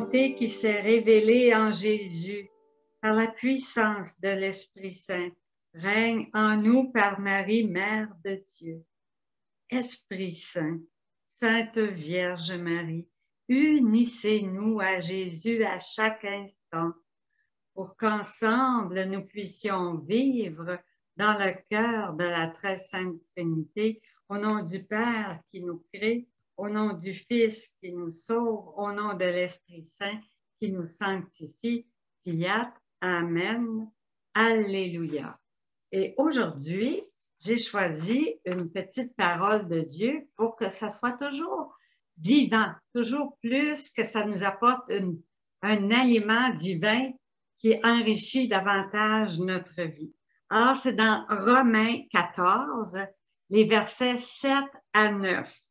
volonté qui s'est révélée en Jésus par la puissance de l'Esprit Saint règne en nous par Marie, Mère de Dieu. Esprit Saint, Sainte Vierge Marie, unissez-nous à Jésus à chaque instant pour qu'ensemble nous puissions vivre dans le cœur de la très sainte Trinité, au nom du Père qui nous crée, au nom du Fils qui nous sauve, au nom de l'Esprit Saint qui nous sanctifie. Fiat, Amen, Alléluia. Et aujourd'hui, j'ai choisi une petite parole de Dieu pour que ça soit toujours vivant, toujours plus que ça nous apporte un aliment divin qui enrichit davantage notre vie. Alors, c'est dans Romains 14, les versets 7 à 9.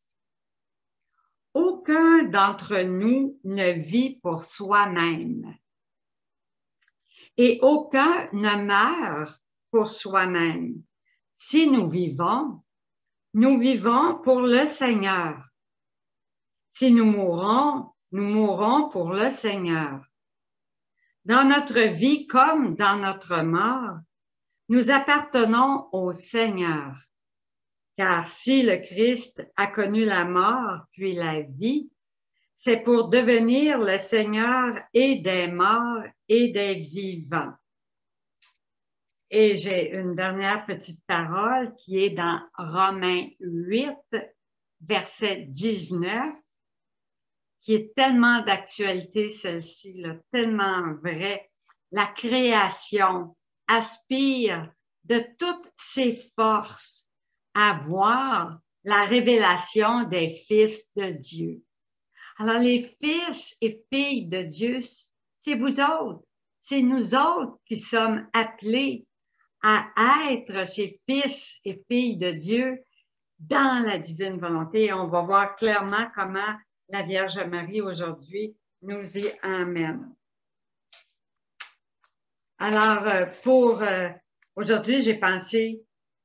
Aucun d'entre nous ne vit pour soi-même et aucun ne meurt pour soi-même. Si nous vivons pour le Seigneur. Si nous mourrons pour le Seigneur. Dans notre vie comme dans notre mort, nous appartenons au Seigneur. Car si le Christ a connu la mort puis la vie, c'est pour devenir le Seigneur et des morts et des vivants. Et j'ai une dernière petite parole qui est dans Romains 8, verset 19, qui est tellement d'actualité, celle-ci, là, tellement vrai. La création aspire de toutes ses forces à voir la révélation des fils de Dieu. Alors, les fils et filles de Dieu, c'est vous autres, c'est nous autres qui sommes appelés à être ces fils et filles de Dieu dans la divine volonté. Et on va voir clairement comment la Vierge Marie aujourd'hui nous y emmène. Alors, pour aujourd'hui, j'ai pensé,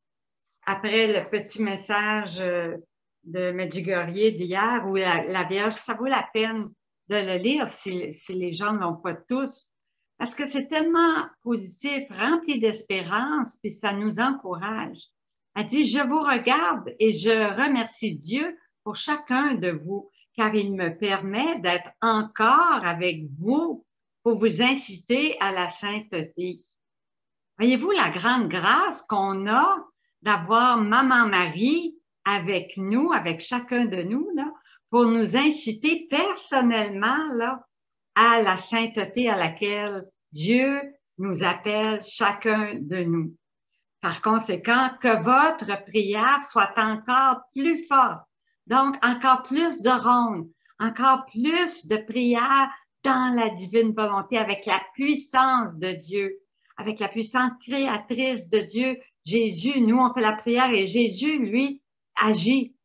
après le petit message de Medjugorje d'hier, où la Vierge, ça vaut la peine de le lire si les gens ne l'ont pas tous, parce que c'est tellement positif, rempli d'espérance, puis ça nous encourage. Elle dit, je vous regarde et je remercie Dieu pour chacun de vous, car il me permet d'être encore avec vous pour vous inciter à la sainteté. Voyez-vous la grande grâce qu'on a d'avoir Maman Marie avec nous, avec chacun de nous, là, pour nous inciter personnellement là, à la sainteté à laquelle Dieu nous appelle chacun de nous. Par conséquent, que votre prière soit encore plus forte, donc encore plus de ronde, encore plus de prières dans la divine volonté avec la puissance de Dieu, avec la puissance créatrice de Dieu. Jésus, nous, on fait la prière et Jésus, lui, agit,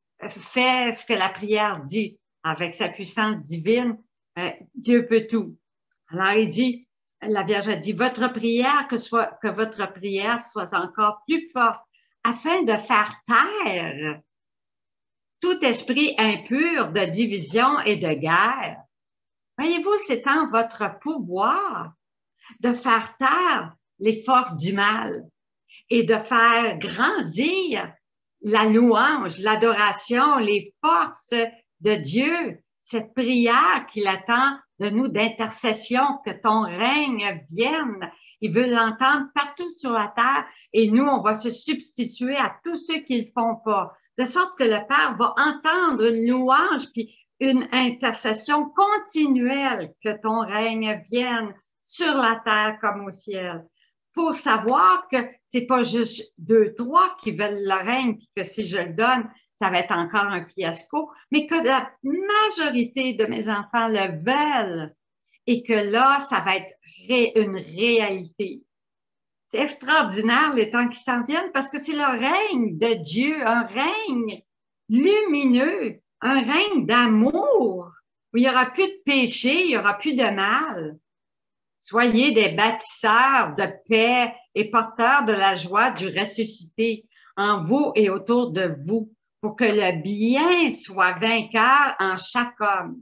fait ce que la prière dit. Avec sa puissance divine, Dieu peut tout. Alors, il dit, la Vierge a dit, votre prière, que votre prière soit encore plus forte, afin de faire taire tout esprit impur de division et de guerre. Voyez-vous, c'est en votre pouvoir de faire taire les forces du mal et de faire grandir la louange, l'adoration, les forces de Dieu, cette prière qu'il attend de nous d'intercession, que ton règne vienne. Il veut l'entendre partout sur la terre et nous, on va se substituer à tous ceux qui ne le font pas. De sorte que le Père va entendre une louange puis une intercession continuelle, que ton règne vienne sur la terre comme au ciel. Pour savoir que c'est pas juste 2, 3 qui veulent le règne, puis que si je le donne, ça va être encore un fiasco, mais que la majorité de mes enfants le veulent et que là, ça va être une réalité. C'est extraordinaire les temps qui s'en viennent parce que c'est le règne de Dieu, un règne lumineux, un règne d'amour, où il n'y aura plus de péché, il n'y aura plus de mal. Soyez des bâtisseurs de paix et porteurs de la joie du ressuscité en vous et autour de vous, pour que le bien soit vainqueur en chaque homme.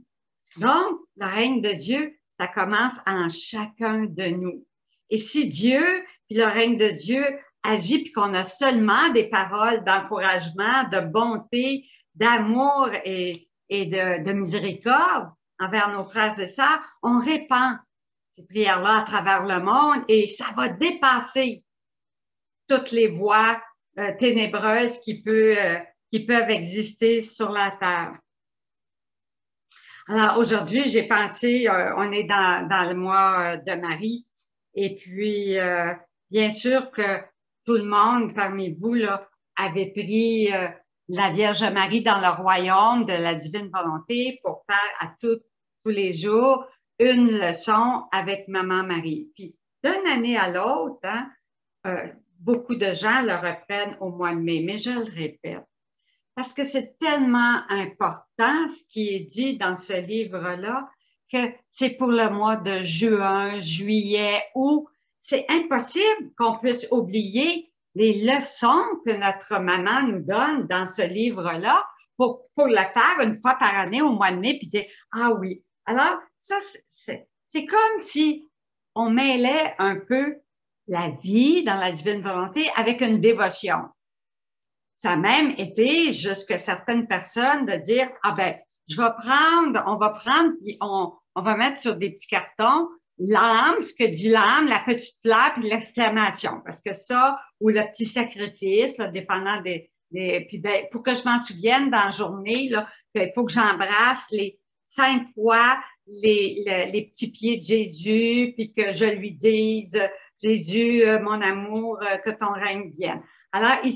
Donc, le règne de Dieu, ça commence en chacun de nous. Et si Dieu, puis le règne de Dieu agit, puis qu'on a seulement des paroles d'encouragement, de bonté, d'amour et de miséricorde envers nos frères et sœurs, on répand ces prières-là à travers le monde et ça va dépasser toutes les voies ténébreuses qui peuvent exister sur la terre. Alors aujourd'hui, j'ai pensé, on est dans le mois de Marie, et puis bien sûr que tout le monde parmi vous là avait pris la Vierge Marie dans le royaume de la divine volonté pour faire à tous les jours une leçon avec Maman Marie. Puis d'une année à l'autre, hein, beaucoup de gens le reprennent au mois de mai, mais je le répète, parce que c'est tellement important ce qui est dit dans ce livre-là que c'est pour le mois de juin, juillet, août. C'est impossible qu'on puisse oublier les leçons que notre maman nous donne dans ce livre-là pour le faire une fois par année au mois de mai, puis dire « Ah oui ». Alors, ça, c'est comme si on mêlait un peu la vie dans la divine volonté avec une dévotion. Ça a même été jusqu'à certaines personnes de dire « Ah ben, on va prendre, puis on va mettre sur des petits cartons l'âme, ce que dit l'âme, la petite fleur, puis l'exclamation. » Parce que ça, ou le petit sacrifice, là, dépendant puis ben, pour que je m'en souvienne dans la journée, là, il faut que j'embrasse les 5 fois les petits pieds de Jésus, puis que je lui dise « Jésus, mon amour, que ton règne vienne. » Alors, il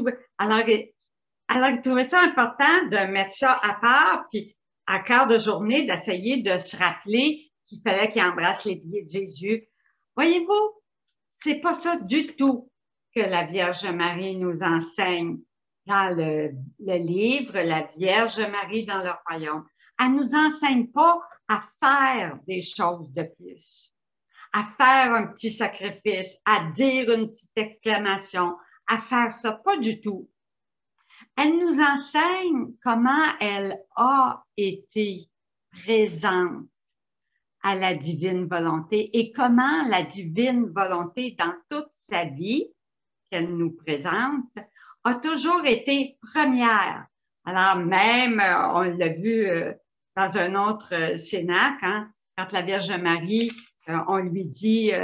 trouvait ça important de mettre ça à part, puis à quart de journée, d'essayer de se rappeler qu'il fallait qu'il embrasse les pieds de Jésus. Voyez-vous, c'est pas ça du tout que la Vierge Marie nous enseigne dans le livre La Vierge Marie dans le royaume. Elle nous enseigne pas à faire des choses de plus, à faire un petit sacrifice, à dire une petite exclamation, à faire ça, pas du tout. Elle nous enseigne comment elle a été présente à la divine volonté et comment la divine volonté, dans toute sa vie qu'elle nous présente, a toujours été première. Alors même, on l'a vu dans un autre cénacle, hein, quand la Vierge Marie, on lui dit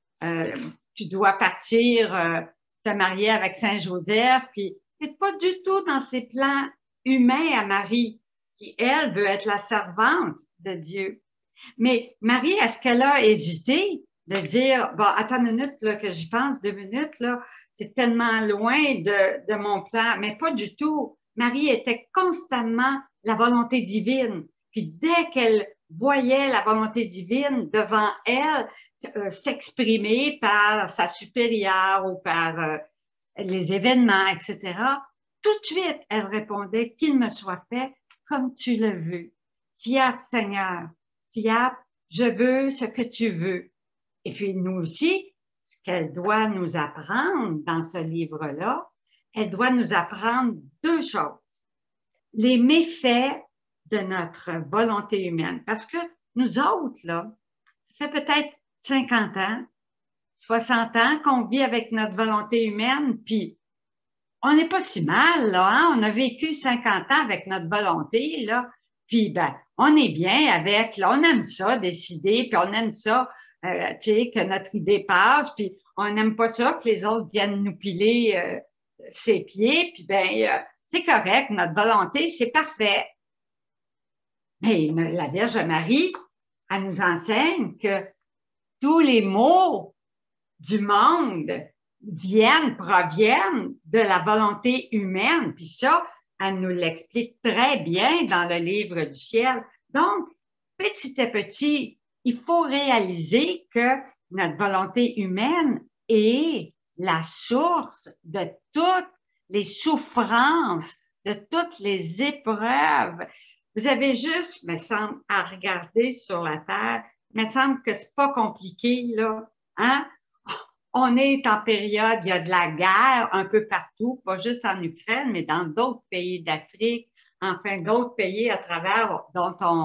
tu dois partir te marier avec Saint Joseph, puis c'est pas du tout dans ses plans humains à Marie, qui, elle, veut être la servante de Dieu. Mais Marie, est-ce qu'elle a hésité de dire, bon, attends une minute, là, que j'y pense, 2 minutes, là, c'est tellement loin de mon plan, mais pas du tout. Marie était constamment la volonté divine. Puis dès qu'elle voyait la volonté divine devant elle s'exprimer par sa supérieure ou par les événements, etc., tout de suite, elle répondait « Qu'il me soit fait comme tu le veux. Fiat, Seigneur. Fiat, je veux ce que tu veux. » Et puis nous aussi, ce qu'elle doit nous apprendre dans ce livre-là, elle doit nous apprendre 2 choses. Les méfaits de notre volonté humaine. Parce que nous autres, là, ça fait peut-être 50 ans, 60 ans qu'on vit avec notre volonté humaine, puis on n'est pas si mal, là, hein? On a vécu 50 ans avec notre volonté, là, puis ben, on est bien avec, là, on aime ça, décider, puis on aime ça, tu sais, que notre idée passe, puis on n'aime pas ça que les autres viennent nous piler ses pieds, puis ben, c'est correct, notre volonté, c'est parfait. Mais la Vierge Marie, elle nous enseigne que tous les maux du monde proviennent de la volonté humaine. Puis ça, elle nous l'explique très bien dans le livre du ciel. Donc, petit à petit, il faut réaliser que notre volonté humaine est la source de toutes les souffrances, de toutes les épreuves. Vous avez juste, me semble, à regarder sur la terre. Il me semble que c'est pas compliqué, là. Hein? On est en période, il y a de la guerre un peu partout, pas juste en Ukraine, mais dans d'autres pays d'Afrique, enfin d'autres pays à travers dont on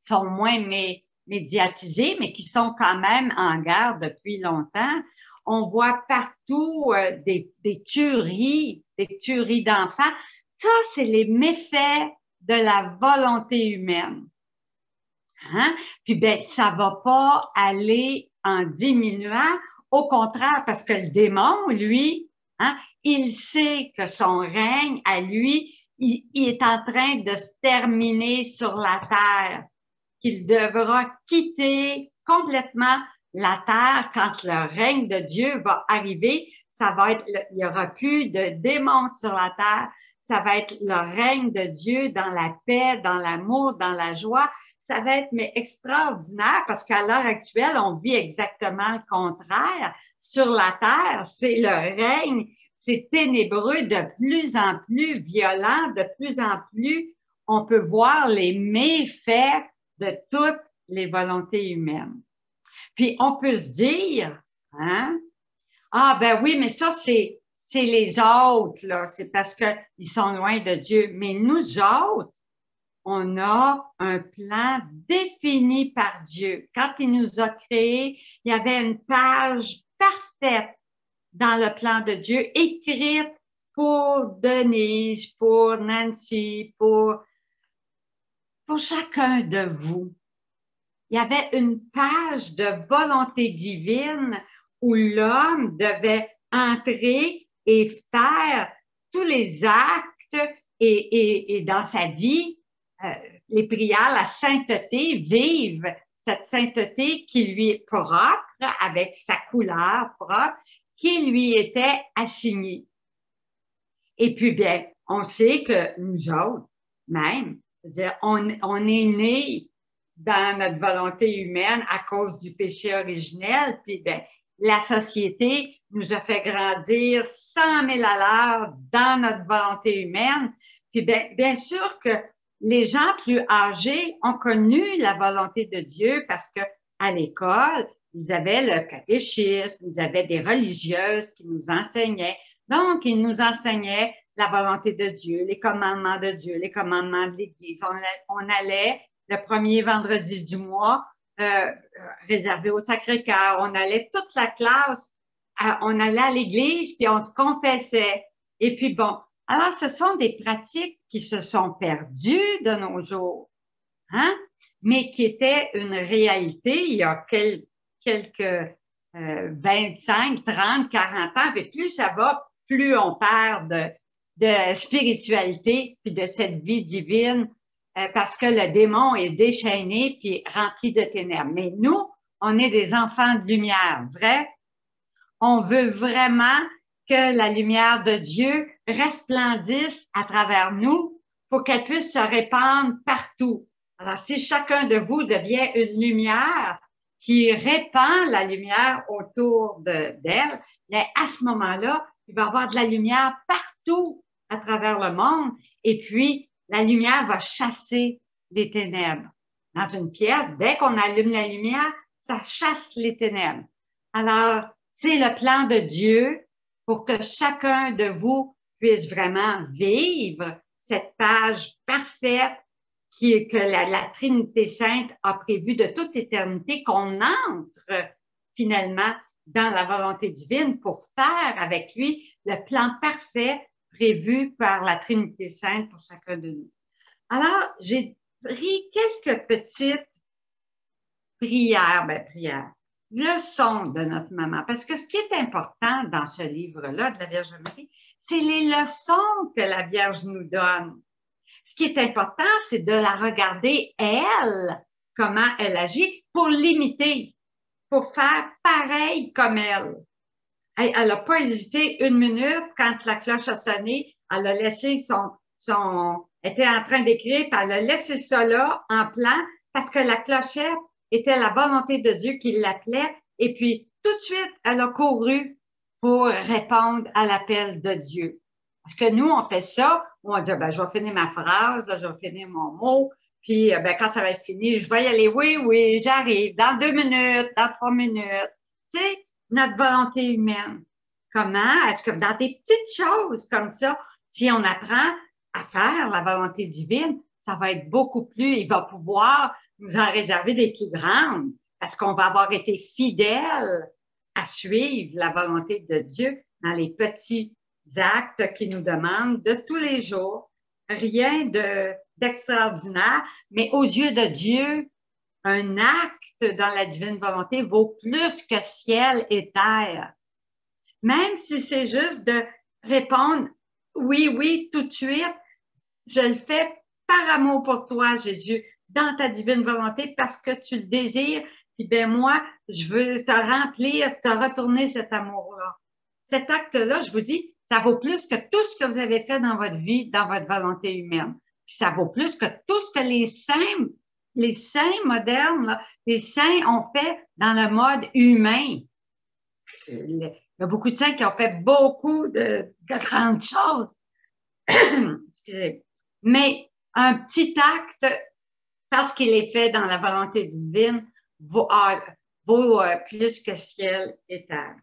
sont moins médiatisés, mais qui sont quand même en guerre depuis longtemps. On voit partout des tueries d'enfants. Ça, c'est les méfaits de la volonté humaine. Hein? Puis, ben, ça va pas aller en diminuant. Au contraire, parce que le démon, lui, hein, il sait que son règne, à lui, il est en train de se terminer sur la terre, qu'il devra quitter complètement la terre quand le règne de Dieu va arriver. Ça va être, il y aura plus de démons sur la terre. Ça va être le règne de Dieu dans la paix, dans l'amour, dans la joie. Ça va être mais extraordinaire parce qu'à l'heure actuelle, on vit exactement le contraire. Sur la terre, c'est le règne, c'est ténébreux, de plus en plus violent, de plus en plus, on peut voir les méfaits de toutes les volontés humaines. Puis on peut se dire, hein, ah ben oui, mais ça c'est les autres là, c'est parce que ils sont loin de Dieu. Mais nous autres, on a un plan défini par Dieu. Quand il nous a créés, il y avait une page parfaite dans le plan de Dieu, écrite pour Denise, pour Nancy, pour chacun de vous. Il y avait une page de volonté divine où l'homme devait entrer et faire tous les actes et dans sa vie, les prières, la sainteté, vivre cette sainteté qui lui est propre, avec sa couleur propre, qui lui était assignée. Et puis, bien, on sait que nous autres, même, c'est-à-dire, on est nés dans notre volonté humaine à cause du péché originel, puis bien, la société nous a fait grandir 100 000 à l'heure dans notre volonté humaine. Puis bien sûr que les gens plus âgés ont connu la volonté de Dieu parce que à l'école, ils avaient le catéchisme, ils avaient des religieuses qui nous enseignaient. Donc, ils nous enseignaient la volonté de Dieu, les commandements de Dieu, les commandements de l'Église. On allait le premier vendredi du mois réservé au Sacré-Cœur. On allait toute la classe, on allait à l'église, puis on se confessait. Et puis bon, alors ce sont des pratiques qui se sont perdues de nos jours, hein, mais qui étaient une réalité il y a quelques 25, 30, 40 ans. Et plus ça va, plus on perd de spiritualité puis de cette vie divine parce que le démon est déchaîné puis rempli de ténèbres. Mais nous, on est des enfants de lumière, vrai? On veut vraiment que la lumière de Dieu resplendisse à travers nous pour qu'elle puisse se répandre partout. Alors, si chacun de vous devient une lumière qui répand la lumière autour d'elle, à ce moment-là, il va y avoir de la lumière partout à travers le monde. Et puis, la lumière va chasser les ténèbres. Dans une pièce, dès qu'on allume la lumière, ça chasse les ténèbres. Alors, c'est le plan de Dieu pour que chacun de vous puisse vraiment vivre cette page parfaite que la Trinité Sainte a prévue de toute éternité, qu'on entre finalement dans la volonté divine pour faire avec lui le plan parfait prévu par la Trinité Sainte pour chacun de nous. Alors, j'ai pris quelques petites prières, leçons de notre maman. Parce que ce qui est important dans ce livre-là de la Vierge Marie, c'est les leçons que la Vierge nous donne. Ce qui est important, c'est de la regarder, elle, comment elle agit, pour l'imiter, pour faire pareil comme elle. Elle n'a pas hésité une minute quand la cloche a sonné. Elle a laissé était en train d'écrire, puis elle a laissé ça là en plan parce que la clochette était la volonté de Dieu qui l'appelait. Et puis, tout de suite, elle a couru pour répondre à l'appel de Dieu. Parce que nous, on fait ça, on dit, ben, je vais finir ma phrase, là, je vais finir mon mot, puis ben, quand ça va être fini, je vais y aller, oui, j'arrive, dans 2 minutes, dans 3 minutes. Tu sais, notre volonté humaine. Comment est-ce que dans des petites choses comme ça, si on apprend à faire la volonté divine, ça va être beaucoup plus, il va pouvoir nous en réserver des plus grandes parce qu'on va avoir été fidèles à suivre la volonté de Dieu dans les petits actes qu'il nous demande de tous les jours. Rien d'extraordinaire, mais aux yeux de Dieu, un acte dans la divine volonté vaut plus que ciel et terre. Même si c'est juste de répondre oui, oui, tout de suite, je le fais par amour pour toi, Jésus, dans ta divine volonté, parce que tu le désires, puis ben moi, je veux te remplir, te retourner cet amour-là. Cet acte-là, je vous dis, ça vaut plus que tout ce que vous avez fait dans votre vie, dans votre volonté humaine. Puis ça vaut plus que tout ce que les saints modernes, là, les saints ont fait dans le mode humain. Il y a beaucoup de saints qui ont fait beaucoup de grandes choses. Excusez. Mais un petit acte, parce qu'il est fait dans la volonté divine, vaut plus que ciel et terre.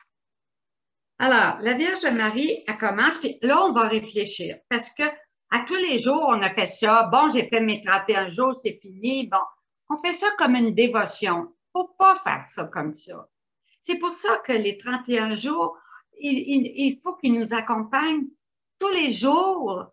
Alors, la Vierge Marie, elle commence, puis là, on va réfléchir, parce que à tous les jours, on a fait ça. Bon, j'ai fait mes 31 jours, c'est fini. Bon, on fait ça comme une dévotion. Faut pas faire ça comme ça. C'est pour ça que les 31 jours, il faut qu'ils nous accompagnent tous les jours,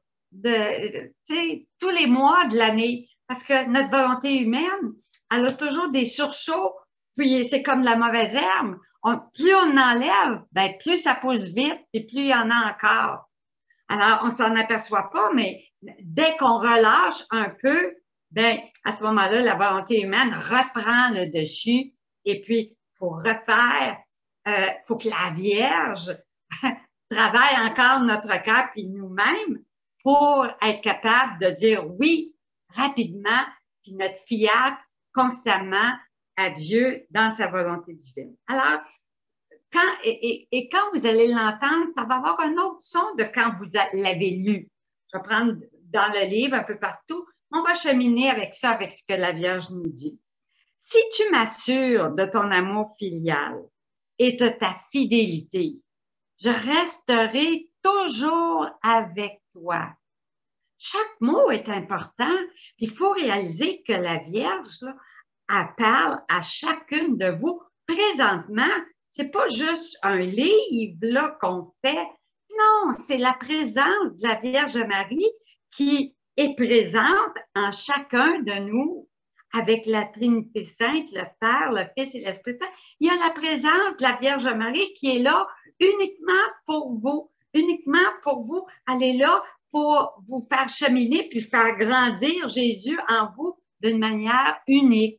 tous les mois de l'année, parce que notre volonté humaine, elle a toujours des sursauts, puis c'est comme la mauvaise herbe. Plus on enlève, ben plus ça pousse vite, et plus il y en a encore. Alors, on s'en aperçoit pas, mais dès qu'on relâche un peu, ben à ce moment-là, la volonté humaine reprend le dessus, et puis faut refaire, faut que la Vierge travaille encore notre cœur puis nous-mêmes pour être capable de dire oui rapidement, puis notre fiat constamment à Dieu dans sa volonté divine. Alors, quand vous allez l'entendre, ça va avoir un autre son de quand vous l'avez lu. Je vais prendre dans le livre un peu partout. On va cheminer avec ça, avec ce que la Vierge nous dit. Si tu m'assures de ton amour filial et de ta fidélité, je resterai toujours avec toi. Chaque mot est important. Il faut réaliser que la Vierge, là, elle parle à chacune de vous présentement. C'est pas juste un livre là qu'on fait. Non, c'est la présence de la Vierge Marie qui est présente en chacun de nous avec la Trinité Sainte, le Père, le Fils et l'Esprit Saint. Il y a la présence de la Vierge Marie qui est là uniquement pour vous, uniquement pour vous. Elle est là pour vous faire cheminer puis faire grandir Jésus en vous d'une manière unique.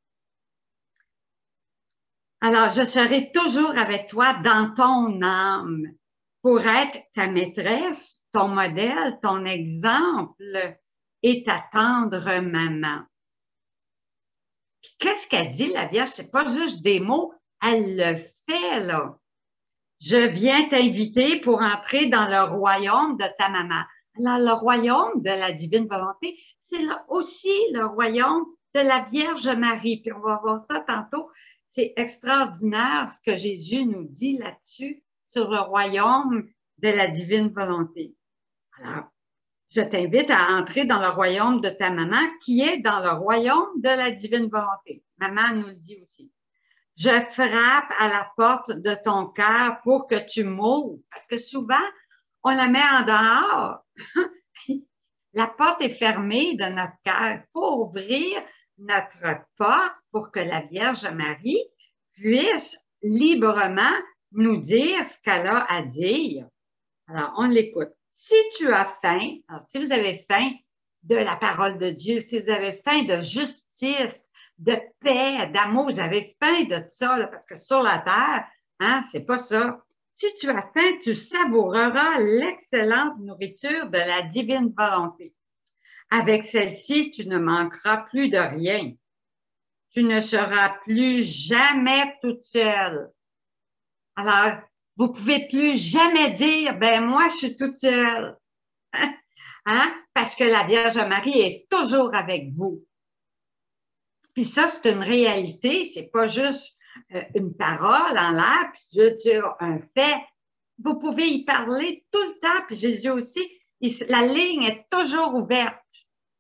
Alors, je serai toujours avec toi dans ton âme pour être ta maîtresse, ton modèle, ton exemple et ta tendre maman. Qu'est-ce qu'elle dit, la Vierge? C'est pas juste des mots, elle le fait, là. Je viens t'inviter pour entrer dans le royaume de ta maman. Alors, le royaume de la divine volonté, c'est aussi le royaume de la Vierge Marie. Puis on va voir ça tantôt. C'est extraordinaire ce que Jésus nous dit là-dessus sur le royaume de la divine volonté. Alors, je t'invite à entrer dans le royaume de ta maman qui est dans le royaume de la divine volonté. Maman nous le dit aussi. Je frappe à la porte de ton cœur pour que tu m'ouvres. Parce que souvent, on la met en dehors. La porte est fermée de notre cœur. Il faut ouvrir notre porte pour que la Vierge Marie puisse librement nous dire ce qu'elle a à dire. Alors, on l'écoute. Si tu as faim, alors si vous avez faim de la parole de Dieu, si vous avez faim de justice, de paix, d'amour, vous avez faim de ça, là, parce que sur la terre, hein, c'est pas ça. Si tu as faim, tu savoureras l'excellente nourriture de la divine volonté. Avec celle-ci, tu ne manqueras plus de rien. Tu ne seras plus jamais toute seule. Alors, vous pouvez plus jamais dire, ben moi, je suis toute seule. Hein? Parce que la Vierge Marie est toujours avec vous. Puis ça, c'est une réalité, c'est pas juste une parole en l'air, puis je veux dire un fait. Vous pouvez y parler tout le temps, puis Jésus aussi, la ligne est toujours ouverte.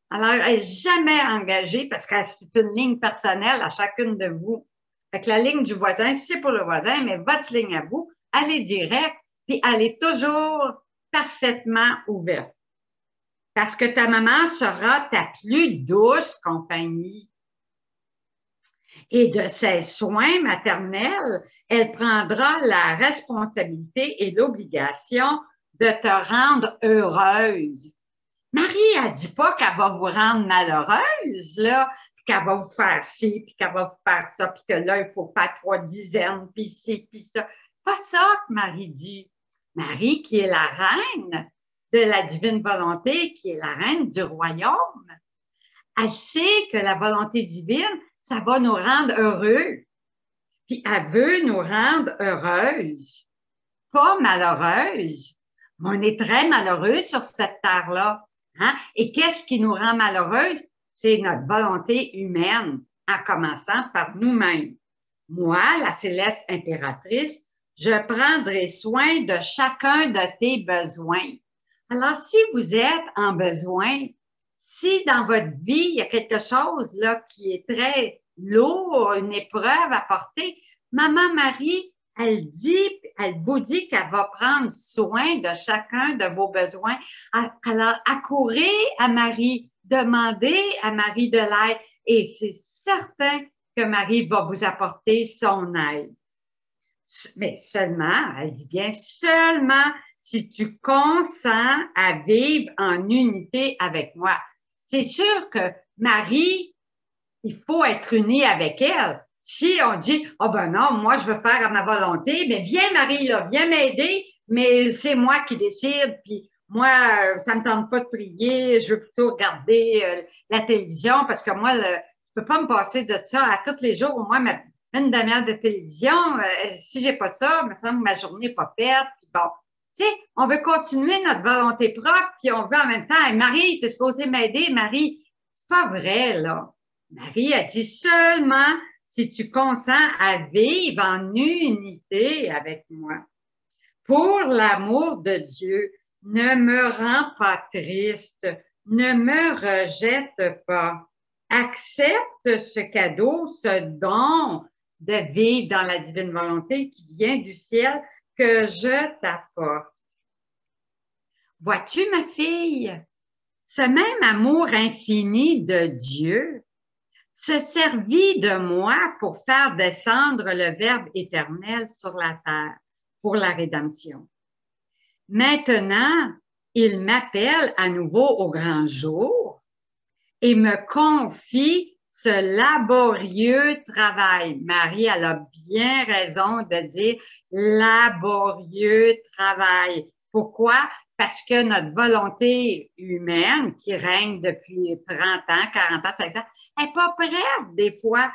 Alors, elle n'est jamais engagée parce que c'est une ligne personnelle à chacune de vous. Fait que la ligne du voisin, c'est pour le voisin, mais votre ligne à vous, elle est directe, puis elle est toujours parfaitement ouverte. Parce que ta maman sera ta plus douce compagnie. Et de ses soins maternels, elle prendra la responsabilité et l'obligation de te rendre heureuse. Marie, elle dit pas qu'elle va vous rendre malheureuse, là, puis qu'elle va vous faire ci, puis qu'elle va vous faire ça, puis que là, il faut faire 3 dizaines, puis ci, puis ça. Pas ça que Marie dit. Marie, qui est la reine de la divine volonté, qui est la reine du royaume, elle sait que la volonté divine, ça va nous rendre heureux. Puis elle veut nous rendre heureuses, pas malheureuses. On est très malheureux sur cette terre-là. Hein? Et qu'est-ce qui nous rend malheureuses? C'est notre volonté humaine, en commençant par nous-mêmes. Moi, la céleste impératrice, je prendrai soin de chacun de tes besoins. Alors, si vous êtes en besoin, si dans votre vie, il y a quelque chose là qui est très lourd, une épreuve à porter, Maman Marie, elle vous dit qu'elle va prendre soin de chacun de vos besoins. Alors, accourez à Marie, demandez à Marie de l'aide et c'est certain que Marie va vous apporter son aide. Mais seulement, elle dit bien seulement si tu consens à vivre en unité avec moi. C'est sûr que Marie, il faut être uni avec elle. Si on dit, oh ben non, moi je veux faire à ma volonté, mais viens Marie, là, viens m'aider, mais c'est moi qui décide, puis moi, ça me tente pas de prier, je veux plutôt regarder la télévision parce que moi, je peux pas me passer de ça à tous les jours, au moins une demi-heure de télévision. Si j'ai pas ça, il me semble que ma journée n'est pas faite. Puis bon, tu sais, on veut continuer notre volonté propre, puis on veut en même temps, hey, Marie, t'es supposée m'aider, Marie. C'est pas vrai, là. Marie a dit seulement si tu consens à vivre en unité avec moi. Pour l'amour de Dieu, ne me rends pas triste, ne me rejette pas. Accepte ce cadeau, ce don de vivre dans la divine volonté qui vient du ciel que je t'apporte. Vois-tu, ma fille, ce même amour infini de Dieu se servit de moi pour faire descendre le Verbe éternel sur la terre pour la rédemption. Maintenant, il m'appelle à nouveau au grand jour et me confie ce laborieux travail. Marie, elle a bien raison de dire laborieux travail. Pourquoi? Parce que notre volonté humaine qui règne depuis 30 ans, 40 ans, 50 ans, n'est pas prête des fois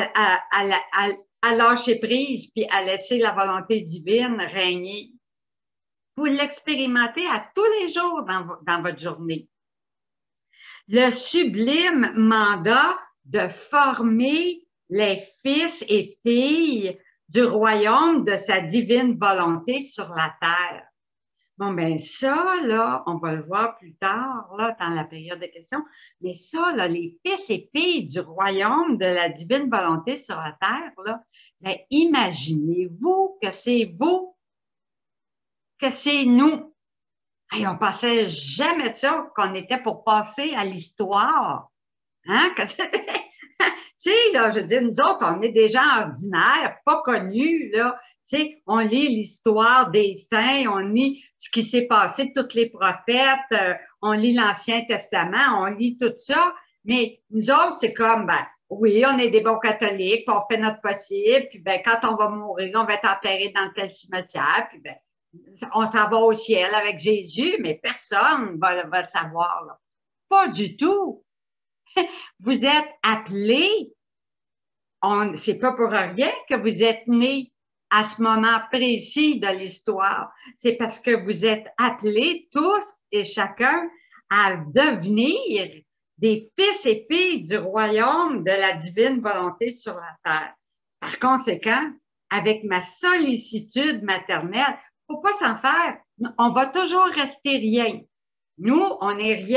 à lâcher prise puis à laisser la volonté divine régner. Vous l'expérimentez à tous les jours dans votre journée. Le sublime mandat de former les fils et filles du royaume de sa divine volonté sur la terre. Bon, ben ça, là, on va le voir plus tard, là, dans la période de questions, mais ça, là, les fils et filles du royaume de la divine volonté sur la terre, là, ben, imaginez-vous que c'est vous, que c'est nous. Et on pensait jamais ça, qu'on était pour passer à l'histoire. Hein? Tu sais, là, je veux dire, nous autres, on est des gens ordinaires, pas connus, là. Tu sais, on lit l'histoire des saints, on lit ce qui s'est passé, tous les prophètes, on lit l'Ancien Testament, on lit tout ça. Mais nous autres, c'est comme, ben, oui, on est des bons catholiques, on fait notre possible, puis ben, quand on va mourir, on va être enterré dans tel cimetière, puis ben, on s'en va au ciel avec Jésus, mais personne va le savoir, là. Pas du tout. Vous êtes appelés, c'est pas pour rien que vous êtes nés à ce moment précis de l'histoire. C'est parce que vous êtes appelés tous et chacun à devenir des fils et filles du royaume de la divine volonté sur la terre. Par conséquent, avec ma sollicitude maternelle, faut pas s'en faire. On va toujours rester rien. Nous, on n'est rien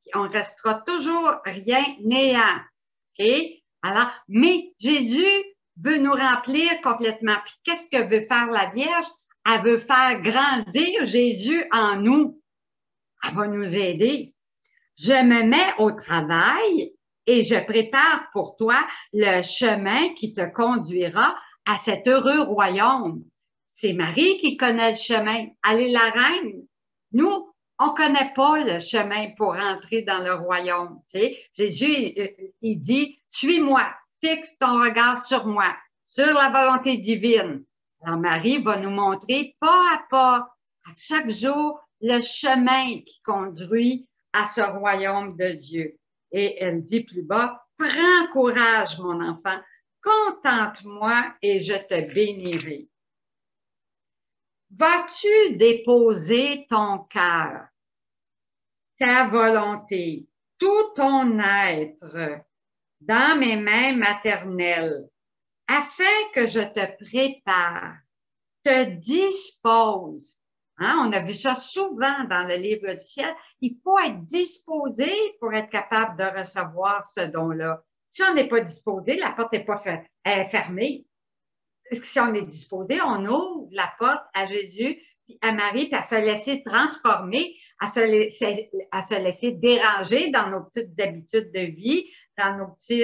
puis on restera toujours rien néant. OK? Alors, mais Jésus veut nous remplir complètement. Puis qu'est-ce que veut faire la Vierge? Elle veut faire grandir Jésus en nous. Elle va nous aider. Je me mets au travail et je prépare pour toi le chemin qui te conduira à cet heureux royaume. C'est Marie qui connaît le chemin. Elle est la reine. Nous, on connaît pas le chemin pour entrer dans le royaume. Tu sais, Jésus, il dit, suis-moi, fixe ton regard sur moi, sur la volonté divine. Alors Marie va nous montrer pas à pas, à chaque jour, le chemin qui conduit à ce royaume de Dieu. Et elle dit plus bas, prends courage, mon enfant, contente-moi et je te bénirai. Vas-tu déposer ton cœur, ta volonté, tout ton être dans mes mains maternelles, afin que je te prépare, te dispose. Hein? On a vu ça souvent dans le livre du ciel. Il faut être disposé pour être capable de recevoir ce don-là. Si on n'est pas disposé, la porte n'est pas fermée. Si on est disposé, on ouvre la porte à Jésus, puis à Marie, puis à se laisser transformer, à se laisser déranger dans nos petites habitudes de vie, dans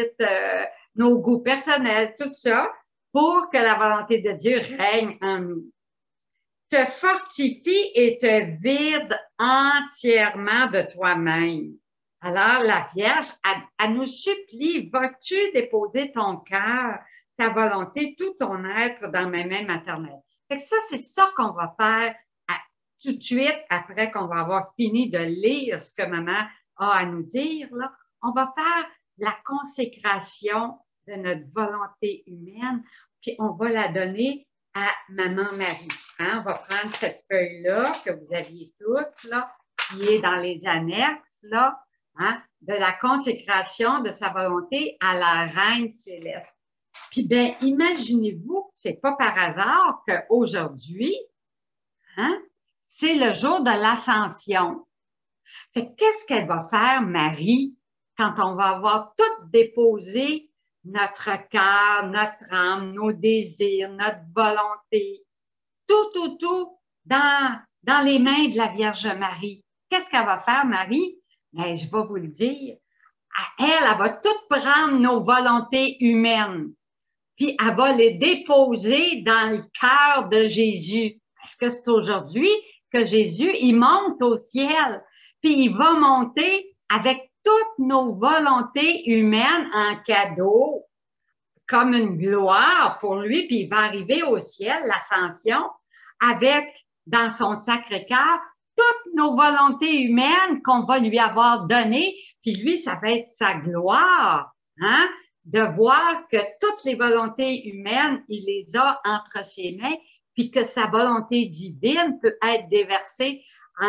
nos goûts personnels, tout ça, pour que la volonté de Dieu règne en nous. Te fortifie et te vide entièrement de toi-même. Alors, la Vierge, elle nous supplie, vas-tu déposer ton cœur, ta volonté, tout ton être dans mes mains maternelles. Fait que ça, c'est ça qu'on va faire tout de suite après qu'on va avoir fini de lire ce que maman a à nous dire. Là. On va faire la consécration de notre volonté humaine, puis on va la donner à Maman Marie. Hein? On va prendre cette feuille-là que vous aviez toutes, là, qui est dans les annexes, là, hein, de la consécration de sa volonté à la Reine Céleste. Puis bien, imaginez-vous, c'est pas par hasard qu'aujourd'hui, hein, c'est le jour de l'Ascension. Fait qu'est-ce qu'elle va faire, Marie, quand on va avoir tout déposé notre cœur, notre âme, nos désirs, notre volonté, tout dans les mains de la Vierge Marie. Qu'est-ce qu'elle va faire, Marie? Ben, je vais vous le dire. Elle va tout prendre nos volontés humaines, puis elle va les déposer dans le cœur de Jésus. Parce que c'est aujourd'hui que Jésus, il monte au ciel, puis il va monter avec toutes nos volontés humaines en cadeau, comme une gloire pour lui, puis il va arriver au ciel, l'ascension, avec, dans son Sacré-Cœur, toutes nos volontés humaines qu'on va lui avoir données, puis lui, ça va être sa gloire, hein, de voir que toutes les volontés humaines, il les a entre ses mains, puis que sa volonté divine peut être déversée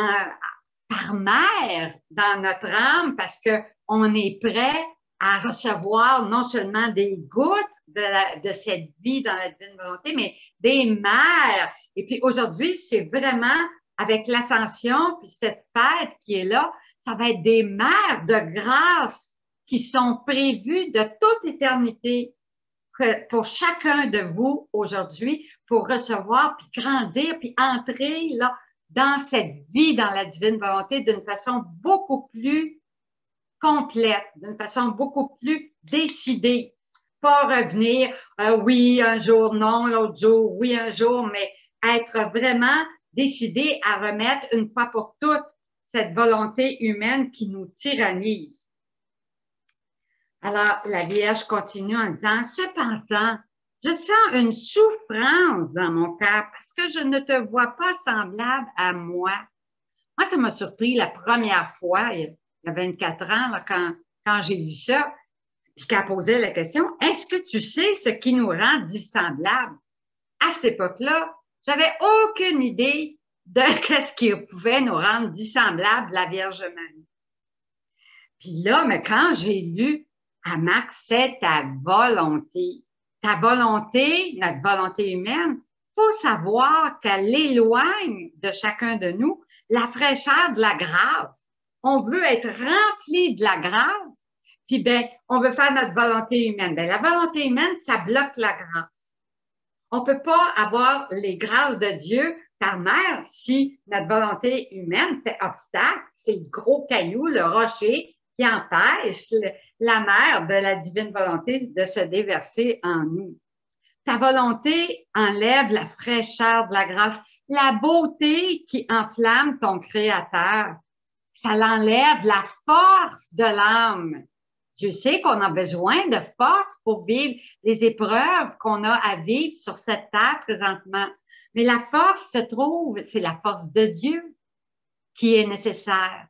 par mer dans notre âme, parce que on est prêt à recevoir non seulement des gouttes de cette vie dans la divine volonté, mais des mers. Et puis aujourd'hui, c'est vraiment avec l'ascension, puis cette fête qui est là, ça va être des mers de grâce qui sont prévues de toute éternité pour chacun de vous aujourd'hui, pour recevoir, puis grandir, puis entrer là dans cette vie, dans la divine volonté, d'une façon beaucoup plus complète, d'une façon beaucoup plus décidée. Pas revenir, oui, un jour, non, l'autre jour, oui, un jour, mais être vraiment décidé à remettre une fois pour toutes cette volonté humaine qui nous tyrannise. Alors, la Vierge continue en disant, cependant, je sens une souffrance dans mon cœur parce que je ne te vois pas semblable à moi. Moi, ça m'a surpris la première fois, il y a 24 ans, là, quand j'ai vu ça, puis qu'elle posait la question, est-ce que tu sais ce qui nous rend dissemblables? À cette époque-là, j'avais aucune idée de ce qui pouvait nous rendre dissemblables, la Vierge Marie. Puis là, mais quand j'ai lu à Max, c'est ta volonté. Ta volonté, notre volonté humaine, faut savoir qu'elle éloigne de chacun de nous la fraîcheur de la grâce. on veut être rempli de la grâce, puis ben, on veut faire notre volonté humaine. Ben, la volonté humaine, ça bloque la grâce. On peut pas avoir les grâces de Dieu par mer si notre volonté humaine fait obstacle. C'est le gros caillou, le rocher qui empêche la mer de la divine volonté de se déverser en nous. Ta volonté enlève la fraîcheur de la grâce, la beauté qui enflamme ton Créateur. Ça l'enlève la force de l'âme. Je sais qu'on a besoin de force pour vivre les épreuves qu'on a à vivre sur cette terre présentement. Mais la force se trouve, c'est la force de Dieu qui est nécessaire.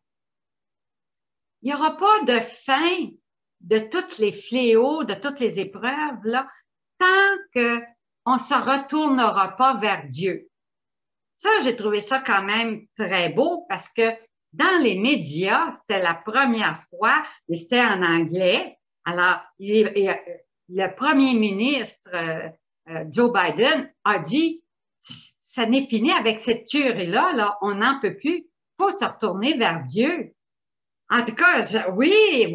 Il n'y aura pas de fin de tous les fléaux, de toutes les épreuves, là, tant qu'on ne se retournera pas vers Dieu. Ça, j'ai trouvé ça quand même très beau parce que dans les médias, c'était la première fois, et c'était en anglais. Alors, le premier ministre Joe Biden a dit, ça n'est fini avec cette tuerie-là, là, on n'en peut plus. Il faut se retourner vers Dieu. En tout cas, oui,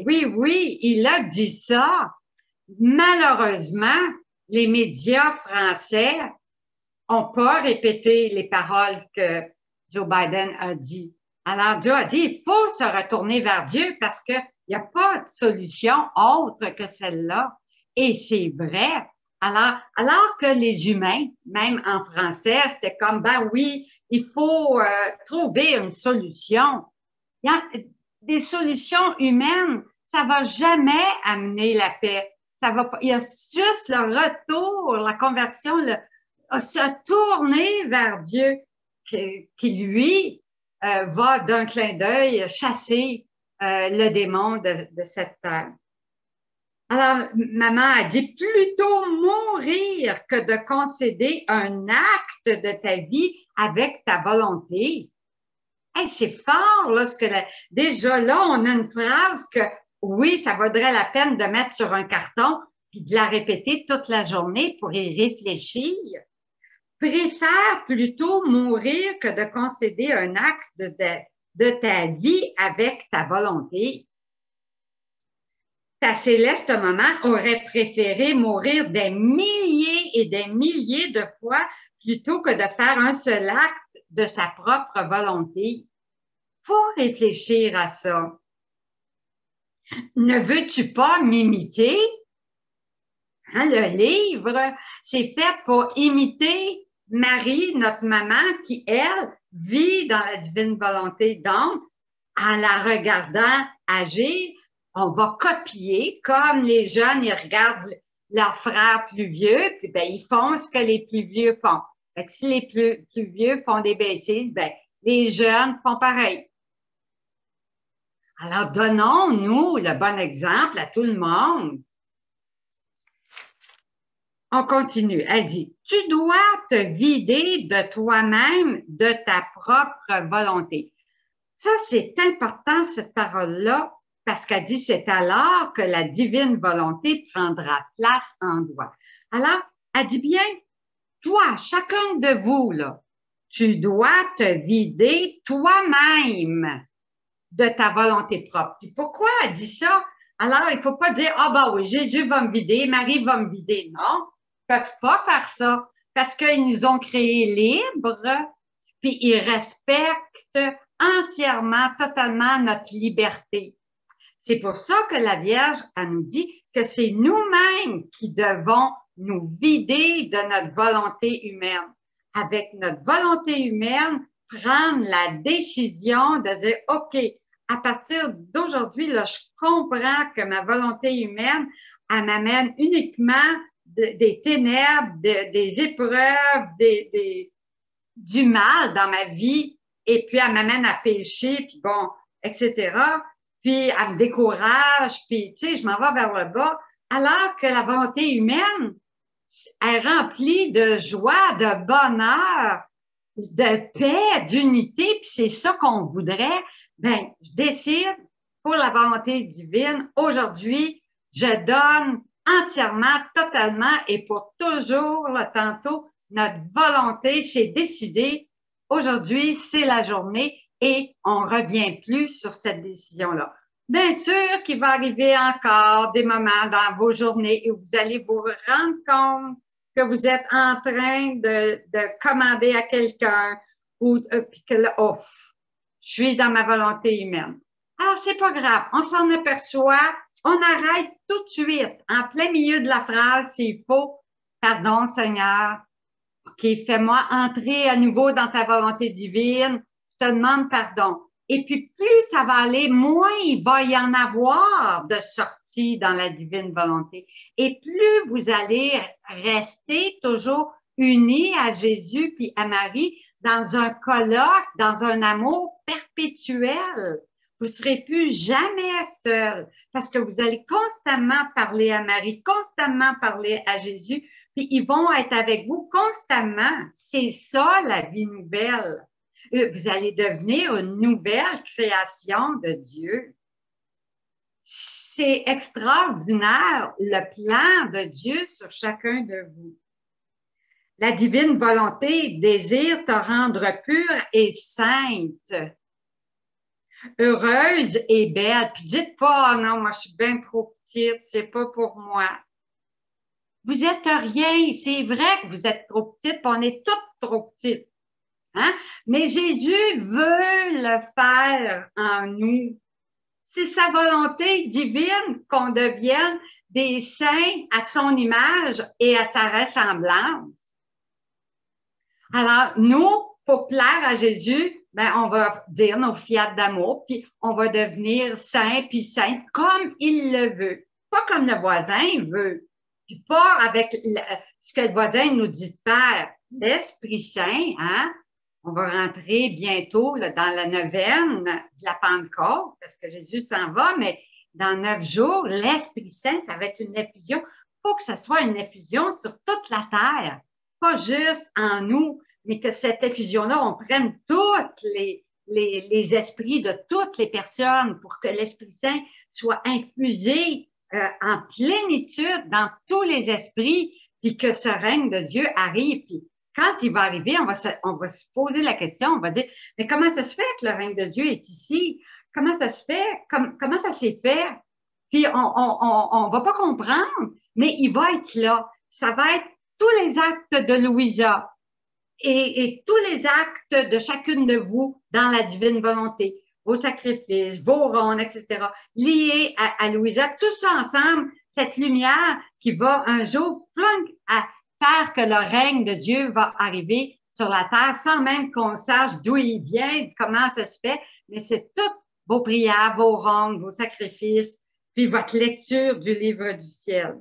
il a dit ça. Malheureusement, les médias français ont pas répété les paroles que Joe Biden a dit. Alors, Dieu a dit, il faut se retourner vers Dieu parce qu'il n'y a pas de solution autre que celle-là. Et c'est vrai. Alors que les humains, même en français, c'était comme, ben oui, il faut trouver une solution. Il y a des solutions humaines, ça va jamais amener la paix. Ça va pas, il y a juste le retour, la conversion, se tourner vers Dieu qui lui, va d'un clin d'œil chasser le démon de cette terre. Alors, maman a dit, plutôt mourir que de concéder un acte de ta vie avec ta volonté. Hey, c'est fort, là, déjà là, on a une phrase que, oui, ça vaudrait la peine de mettre sur un carton puis de la répéter toute la journée pour y réfléchir. Préfère plutôt mourir que de concéder un acte de ta vie avec ta volonté. Ta céleste maman aurait préféré mourir des milliers et des milliers de fois plutôt que de faire un seul acte de sa propre volonté. Faut réfléchir à ça. Ne veux-tu pas m'imiter? Hein, le livre, c'est fait pour imiter Marie, notre maman, qui, elle, vit dans la divine volonté. Donc, en la regardant agir, on va copier, comme les jeunes, ils regardent leurs frères plus vieux, puis ben, ils font ce que les plus vieux font. Fait que si les plus vieux font des bêtises, ben, les jeunes font pareil. Alors, donnons-nous le bon exemple à tout le monde. On continue. Elle dit, tu dois te vider de toi-même, de ta propre volonté. Ça, c'est important, cette parole-là, parce qu'elle dit, c'est alors que la divine volonté prendra place en toi. Alors, elle dit bien, toi, chacun de vous, là, tu dois te vider toi-même de ta volonté propre. Puis pourquoi elle dit ça? Alors, il faut pas dire, ah ben oui, Jésus va me vider, Marie va me vider. Non, ils peuvent pas faire ça parce qu'ils nous ont créés libres, puis ils respectent entièrement, totalement notre liberté. C'est pour ça que la Vierge, elle nous dit que c'est nous-mêmes qui devons nous vider de notre volonté humaine. Avec notre volonté humaine, prendre la décision de dire, OK, à partir d'aujourd'hui, là, je comprends que ma volonté humaine, elle m'amène uniquement des ténèbres, des épreuves, du mal dans ma vie, et puis elle m'amène à pécher, puis bon, etc. Puis elle me décourage, puis tu sais, je m'en vais vers le bas, alors que la volonté humaine est remplie de joie, de bonheur, de paix, d'unité, puis c'est ça qu'on voudrait. Ben, je décide pour la volonté divine, aujourd'hui, je donne entièrement, totalement et pour toujours, là, tantôt, notre volonté, c'est décidé. Aujourd'hui, c'est la journée et on ne revient plus sur cette décision-là. Bien sûr qu'il va arriver encore des moments dans vos journées où vous allez vous rendre compte que vous êtes en train de commander à quelqu'un ou puis que là, oh, je suis dans ma volonté humaine. Alors, c'est pas grave, on s'en aperçoit, on arrête tout de suite, en plein milieu de la phrase, s'il faut, pardon Seigneur, OK, fais-moi entrer à nouveau dans ta volonté divine, je te demande pardon. Et puis, plus ça va aller, moins il va y en avoir de sorties dans la divine volonté. Et plus vous allez rester toujours unis à Jésus puis à Marie dans un colloque, dans un amour perpétuel. Vous serez plus jamais seul parce que vous allez constamment parler à Marie, constamment parler à Jésus, puis ils vont être avec vous constamment. C'est ça la vie nouvelle. Vous allez devenir une nouvelle création de Dieu. C'est extraordinaire le plan de Dieu sur chacun de vous. La divine volonté désire te rendre pure et sainte, heureuse et belle. Puis dites pas, oh non, moi je suis bien trop petite, c'est pas pour moi. Vous êtes rien. C'est vrai que vous êtes trop petite, on est toutes trop petites. Hein? Mais Jésus veut le faire en nous. C'est sa volonté divine qu'on devienne des saints à son image et à sa ressemblance. Alors, nous, pour plaire à Jésus, ben, on va dire nos fiat d'amour, puis on va devenir saints puis saintes comme il le veut. Pas comme le voisin veut, puis pas avec ce que le voisin nous dit de faire. L'Esprit Saint, hein? On va rentrer bientôt là, dans la neuvaine de la Pentecôte, parce que Jésus s'en va, mais dans 9 jours, l'Esprit Saint, ça va être une effusion. Il faut que ce soit une effusion sur toute la terre, pas juste en nous, mais que cette effusion-là, on prenne tous les esprits de toutes les personnes pour que l'Esprit Saint soit infusé en plénitude dans tous les esprits, puis que ce règne de Dieu arrive. Puis quand il va arriver, on va se poser la question, on va dire, mais comment ça se fait que le règne de Dieu est ici? Comment ça se fait? Comment ça s'est fait? Puis on va pas comprendre, mais il va être là. Ça va être tous les actes de Louisa et tous les actes de chacune de vous dans la divine volonté, vos sacrifices, vos rondes, etc., liés à Louisa, tout ça ensemble, cette lumière qui va un jour à faire que le règne de Dieu va arriver sur la terre sans même qu'on sache d'où il vient, comment ça se fait, mais c'est toutes vos prières, vos rondes, vos sacrifices, puis votre lecture du livre du ciel.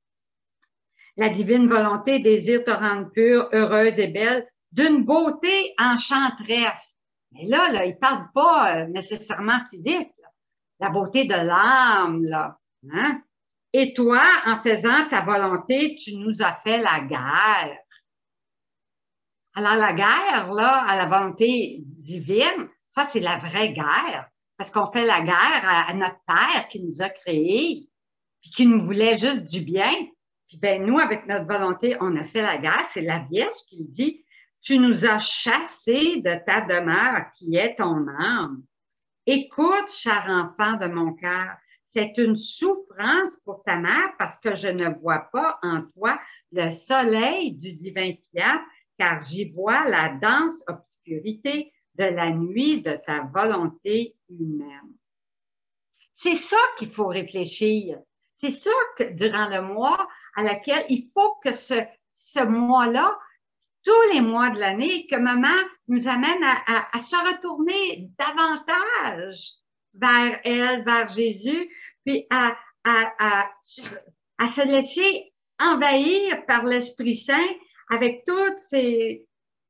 La divine volonté désire te rendre pure, heureuse et belle, d'une beauté enchanteresse. Mais là, il parle pas nécessairement physique, là. La beauté de l'âme, là. Hein? Et toi, en faisant ta volonté, tu nous as fait la guerre. Alors, la guerre, là, à la volonté divine, ça, c'est la vraie guerre. Parce qu'on fait la guerre à notre Père qui nous a créés, puis qui nous voulait juste du bien. Puis ben nous, avec notre volonté, on a fait la guerre. C'est la Vierge qui dit, tu nous as chassés de ta demeure qui est ton âme. Écoute, cher enfant de mon cœur, c'est une souffrance pour ta mère parce que je ne vois pas en toi le soleil du divin fiat, car j'y vois la dense obscurité de la nuit de ta volonté humaine. C'est ça qu'il faut réfléchir. C'est ça que durant le mois à laquelle il faut que ce mois-là, tous les mois de l'année, que maman nous amène à se retourner davantage vers elle, vers Jésus, puis à se laisser envahir par l'Esprit Saint avec toutes ces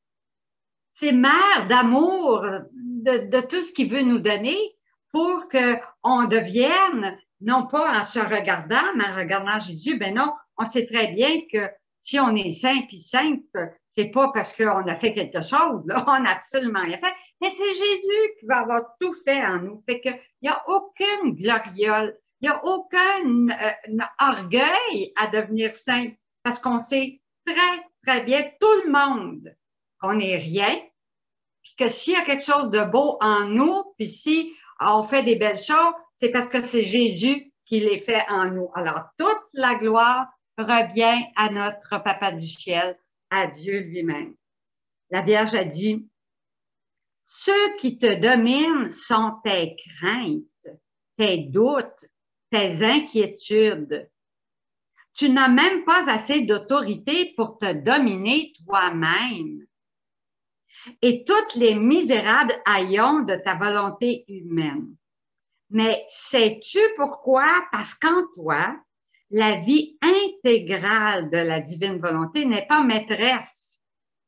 mers d'amour de tout ce qu'il veut nous donner pour qu'on devienne, non pas en se regardant, mais en regardant Jésus, ben non, on sait très bien que si on est saint puis sainte, c'est pas parce qu'on a fait quelque chose, là, on n'a absolument rien fait, mais c'est Jésus qui va avoir tout fait en nous. Fait qu'il n'y a aucune gloriole, il n'y a aucun orgueil à devenir saint, parce qu'on sait très, très bien, tout le monde, qu'on n'est rien, puis que s'il y a quelque chose de beau en nous, puis si on fait des belles choses, c'est parce que c'est Jésus qui les fait en nous. Alors, toute la gloire revient à notre Papa du ciel, à Dieu lui-même. La Vierge a dit, « Ceux qui te dominent sont tes craintes, tes doutes, tes inquiétudes. Tu n'as même pas assez d'autorité pour te dominer toi-même. Et toutes les misérables haillons de ta volonté humaine. Mais sais-tu pourquoi? Parce qu'en toi, la vie intégrale de la divine volonté n'est pas maîtresse.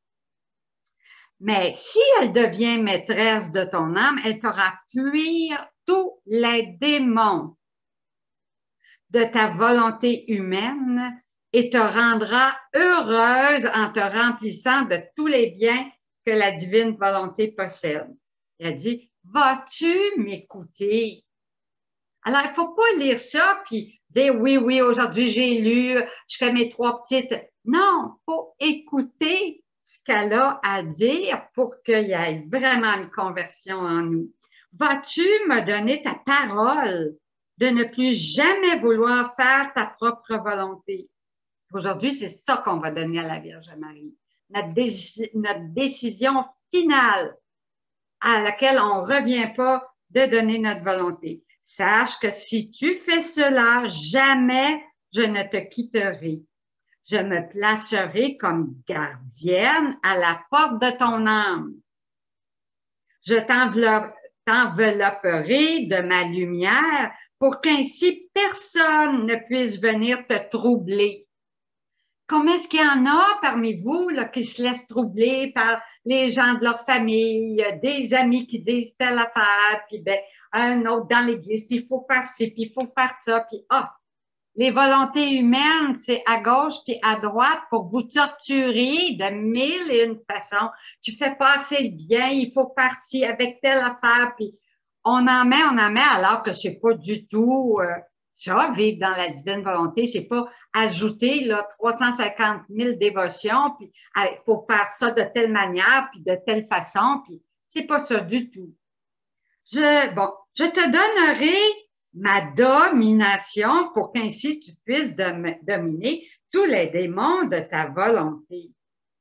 Mais si elle devient maîtresse de ton âme, elle fera fuir tous les démons de ta volonté humaine et te rendra heureuse en te remplissant de tous les biens que la divine volonté possède. Il a dit, vas-tu m'écouter? Alors, il ne faut pas lire ça puis dire, oui, oui, aujourd'hui j'ai lu, je fais mes 3 petites. Non, il faut écouter ce qu'elle a à dire pour qu'il y ait vraiment une conversion en nous. Vas-tu me donner ta parole de ne plus jamais vouloir faire ta propre volonté? Aujourd'hui, c'est ça qu'on va donner à la Vierge Marie. Notre décision finale à laquelle on ne revient pas de donner notre volonté. Sache que si tu fais cela, jamais je ne te quitterai. Je me placerai comme gardienne à la porte de ton âme. Je t'envelopperai de ma lumière pour qu'ainsi personne ne puisse venir te troubler. Combien est-ce qu'il y en a parmi vous là, qui se laissent troubler par les gens de leur famille, des amis qui disent telle affaire, puis ben, un autre dans l'église, puis il faut faire ci, puis il faut faire ça, puis les volontés humaines, c'est à gauche puis à droite pour vous torturer de 1001 façons. Tu fais pas assez le bien, il faut faire ci avec telle affaire, puis on en met, alors que c'est pas du tout ça, vivre dans la divine volonté, c'est pas ajouter là 350 000 dévotions, puis il faut faire ça de telle manière, puis de telle façon, puis c'est pas ça du tout. Je te donnerai ma domination pour qu'ainsi tu puisses dominer tous les démons de ta volonté.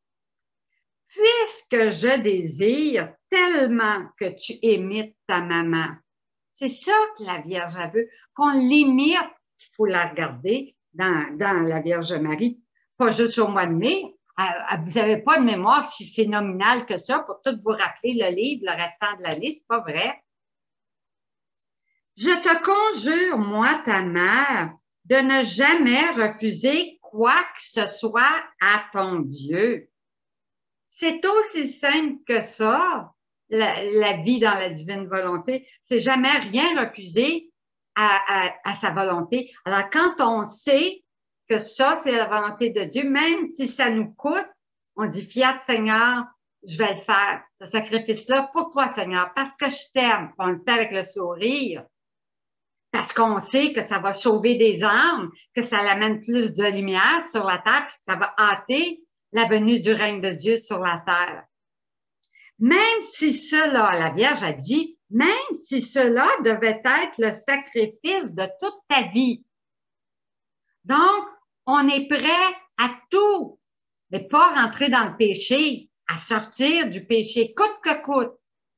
Puisque je désire tellement que tu imites ta maman. C'est ça que la Vierge veut, qu'on l'imite. Il faut la regarder dans la Vierge Marie, pas juste au mois de mai. Vous n'avez pas de mémoire si phénoménale que ça pour tout vous rappeler le livre le restant de l'année, c'est pas vrai. Je te conjure, moi, ta mère, de ne jamais refuser quoi que ce soit à ton Dieu. C'est aussi simple que ça, la vie dans la divine volonté. C'est jamais rien refuser à sa volonté. Alors, quand on sait que ça, c'est la volonté de Dieu, même si ça nous coûte, on dit, fiat Seigneur, je vais le faire, ce sacrifice-là pour toi, Seigneur, parce que je t'aime. On le fait avec le sourire. Parce qu'on sait que ça va sauver des âmes, que ça amène plus de lumière sur la terre, puis ça va hâter la venue du règne de Dieu sur la terre. Même si cela, la Vierge a dit, même si cela devait être le sacrifice de toute ta vie. Donc, on est prêt à tout, mais pas rentrer dans le péché, à sortir du péché coûte que coûte.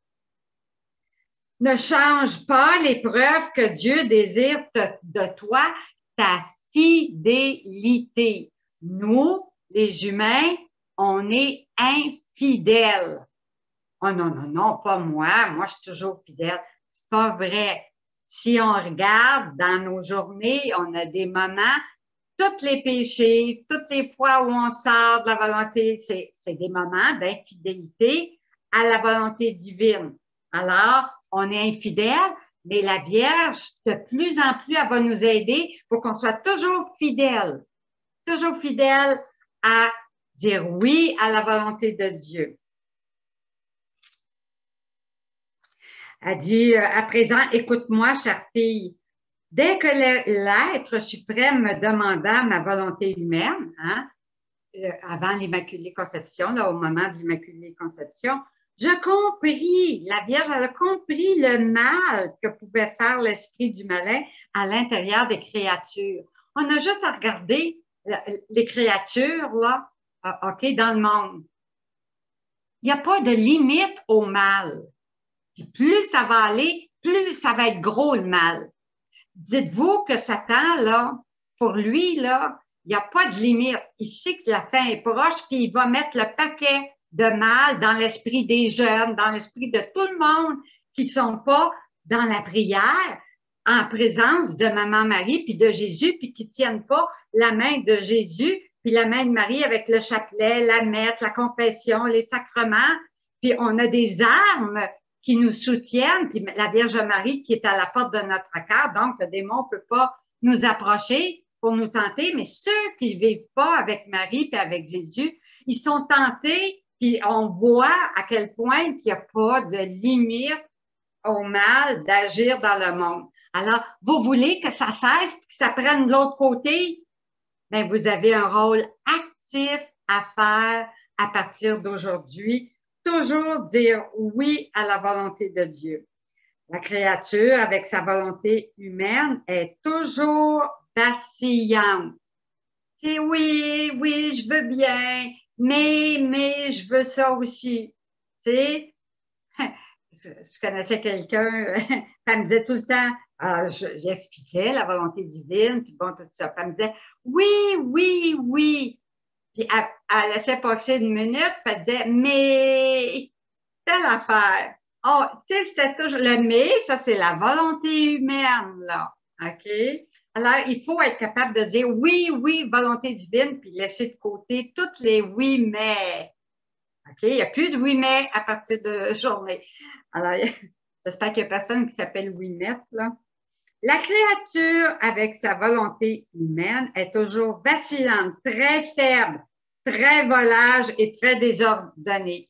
Ne change pas l'épreuve que Dieu désire de toi, ta fidélité. Nous, les humains, on est infidèles. Oh non, non, non, pas moi. Moi, je suis toujours fidèle. C'est pas vrai. Si on regarde dans nos journées, on a des moments, tous les péchés, toutes les fois où on sort de la volonté, c'est des moments d'infidélité à la volonté divine. Alors, on est infidèle, mais la Vierge, de plus en plus, elle va nous aider pour qu'on soit toujours fidèle à dire oui à la volonté de Dieu. Elle dit, à présent, écoute-moi, chère fille, dès que l'être suprême me demanda ma volonté humaine, avant l'Immaculée Conception, là, au moment de l'Immaculée Conception, Je compris, la Vierge, elle a compris le mal que pouvait faire l'esprit du malin à l'intérieur des créatures. On a juste à regarder les créatures, là, OK, dans le monde. Il n'y a pas de limite au mal. Puis plus ça va aller, plus ça va être gros le mal. Dites-vous que Satan, là, pour lui, là, il n'y a pas de limite. Il sait que la fin est proche, puis il va mettre le paquet de mal dans l'esprit des jeunes, dans l'esprit de tout le monde qui sont pas dans la prière, en présence de Maman Marie, puis de Jésus, puis qui tiennent pas la main de Jésus, puis la main de Marie avec le chapelet, la messe, la confession, les sacrements. Puis on a des armes qui nous soutiennent, puis la Vierge Marie qui est à la porte de notre cœur, donc le démon peut pas nous approcher pour nous tenter, mais ceux qui vivent pas avec Marie et avec Jésus, ils sont tentés, puis on voit à quel point il n'y a pas de limite au mal d'agir dans le monde. Alors, vous voulez que ça cesse, que ça prenne de l'autre côté? Bien, vous avez un rôle actif à faire à partir d'aujourd'hui. Toujours dire oui à la volonté de Dieu. La créature, avec sa volonté humaine, est toujours vacillante. C'est oui, oui, je veux bien, mais je veux ça aussi. Tu sais, je connaissais quelqu'un, elle me disait tout le temps, j'expliquais la volonté divine, puis bon, tout ça. Elle me disait, oui, oui, oui. Puis elle laissait passer une minute, puis elle disait, mais telle affaire. Oh, tu sais, c'était toujours le mais, ça, c'est la volonté humaine, là. OK? Alors, il faut être capable de dire oui, oui, volonté divine, puis laisser de côté toutes les oui, mais. OK? Il n'y a plus de oui, mais à partir de la journée. Alors, j'espère qu'il n'y a personne qui s'appelle Winnet, là. La créature, avec sa volonté humaine, est toujours vacillante, très faible, très volage et très désordonnée.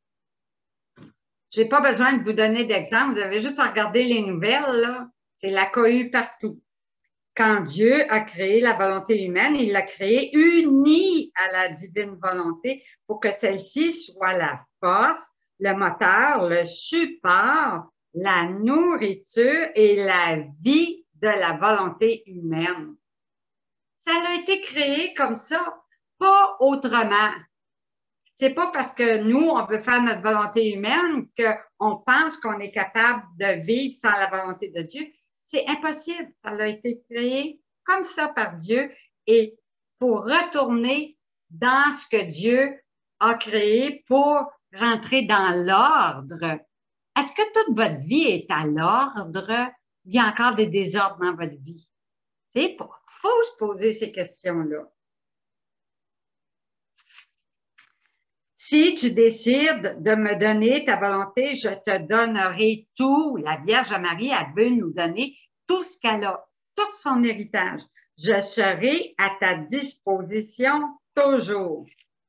J'ai pas besoin de vous donner d'exemple, vous avez juste à regarder les nouvelles, là. C'est la cohue partout. Quand Dieu a créé la volonté humaine, il l'a créée unie à la divine volonté pour que celle-ci soit la force, le moteur, le support, la nourriture et la vie de la volonté humaine. Ça a été créé comme ça, pas autrement. C'est pas parce que nous, on veut faire notre volonté humaine qu'on pense qu'on est capable de vivre sans la volonté de Dieu. C'est impossible. Ça a été créé comme ça par Dieu et pour retourner dans ce que Dieu a créé pour rentrer dans l'ordre. Est-ce que toute votre vie est à l'ordre? Il y a encore des désordres dans votre vie. Il faut se poser ces questions-là. Si tu décides de me donner ta volonté, je te donnerai tout. La Vierge Marie, elle veut nous donner tout ce qu'elle a, tout son héritage. Je serai à ta disposition toujours.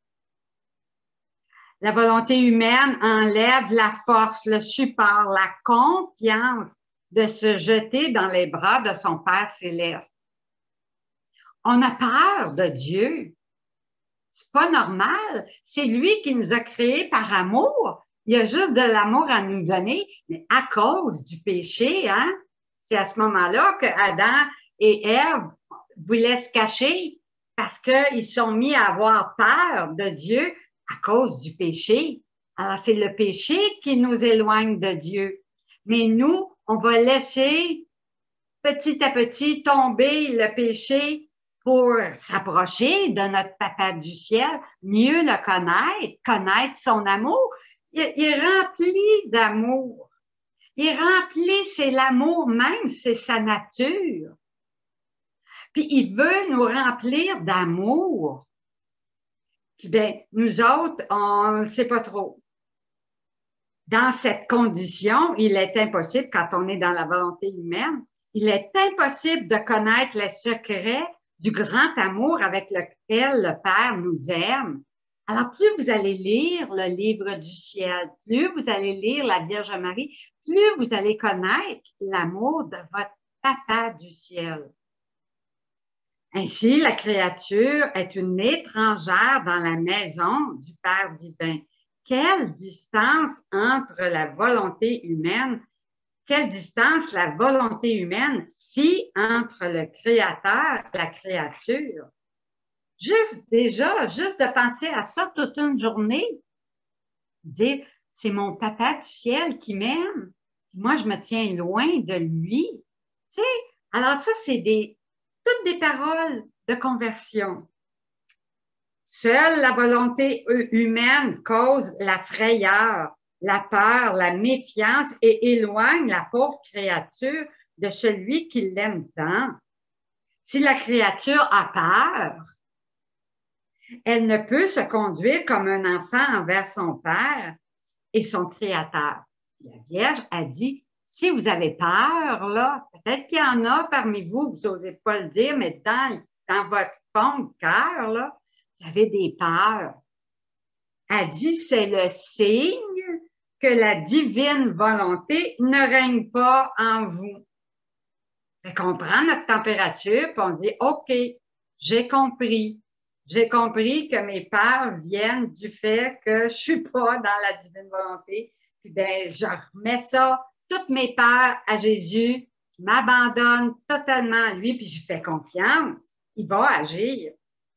La volonté humaine enlève la force, le support, la confiance de se jeter dans les bras de son Père céleste. On a peur de Dieu. C'est pas normal. C'est lui qui nous a créés par amour. Il y a juste de l'amour à nous donner, mais à cause du péché, hein? C'est à ce moment-là que Adam et Ève voulaient se cacher parce qu'ils sont mis à avoir peur de Dieu à cause du péché. Alors, c'est le péché qui nous éloigne de Dieu. Mais nous, on va laisser petit à petit tomber le péché pour s'approcher de notre Papa du ciel, mieux le connaître son amour. Il est rempli d'amour. Il est rempli, c'est l'amour même, c'est sa nature. Puis il veut nous remplir d'amour. Puis bien, nous autres, on ne sait pas trop. Dans cette condition, il est impossible, quand on est dans la volonté humaine, il est impossible de connaître les secrets du grand amour avec lequel le Père nous aime. Alors, plus vous allez lire le livre du ciel, plus vous allez lire la Vierge Marie, plus vous allez connaître l'amour de votre Papa du ciel. Ainsi, la créature est une étrangère dans la maison du Père divin. quelle distance entre la volonté humaine, quelle distance la volonté humaine fit entre le Créateur et la créature. Juste de penser à ça toute une journée, dire, c'est mon papa du ciel qui m'aime, moi je me tiens loin de lui. Tu sais, alors ça, c'est toutes des paroles de conversion. Seule la volonté humaine cause la frayeur, la peur, la méfiance et éloigne la pauvre créature de celui qui l'aime tant. Si la créature a peur, elle ne peut se conduire comme un enfant envers son père et son créateur. La Vierge a dit, si vous avez peur, là, peut-être qu'il y en a parmi vous, vous n'osez pas le dire, mais dans votre fond de cœur, là, vous avez des peurs. Elle dit, c'est le signe que la divine volonté ne règne pas en vous. Fait qu'on prend notre température, puis on dit, OK, j'ai compris. J'ai compris que mes peurs viennent du fait que je suis pas dans la divine volonté. Puis ben, je remets ça, toutes mes peurs à Jésus. Je m'abandonne totalement à lui, puis je fais confiance. Il va agir.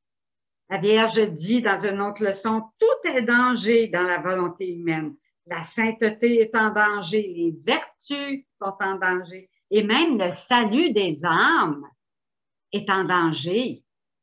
La Vierge dit dans une autre leçon, tout est danger dans la volonté humaine. La sainteté est en danger, les vertus sont en danger, et même le salut des âmes est en danger.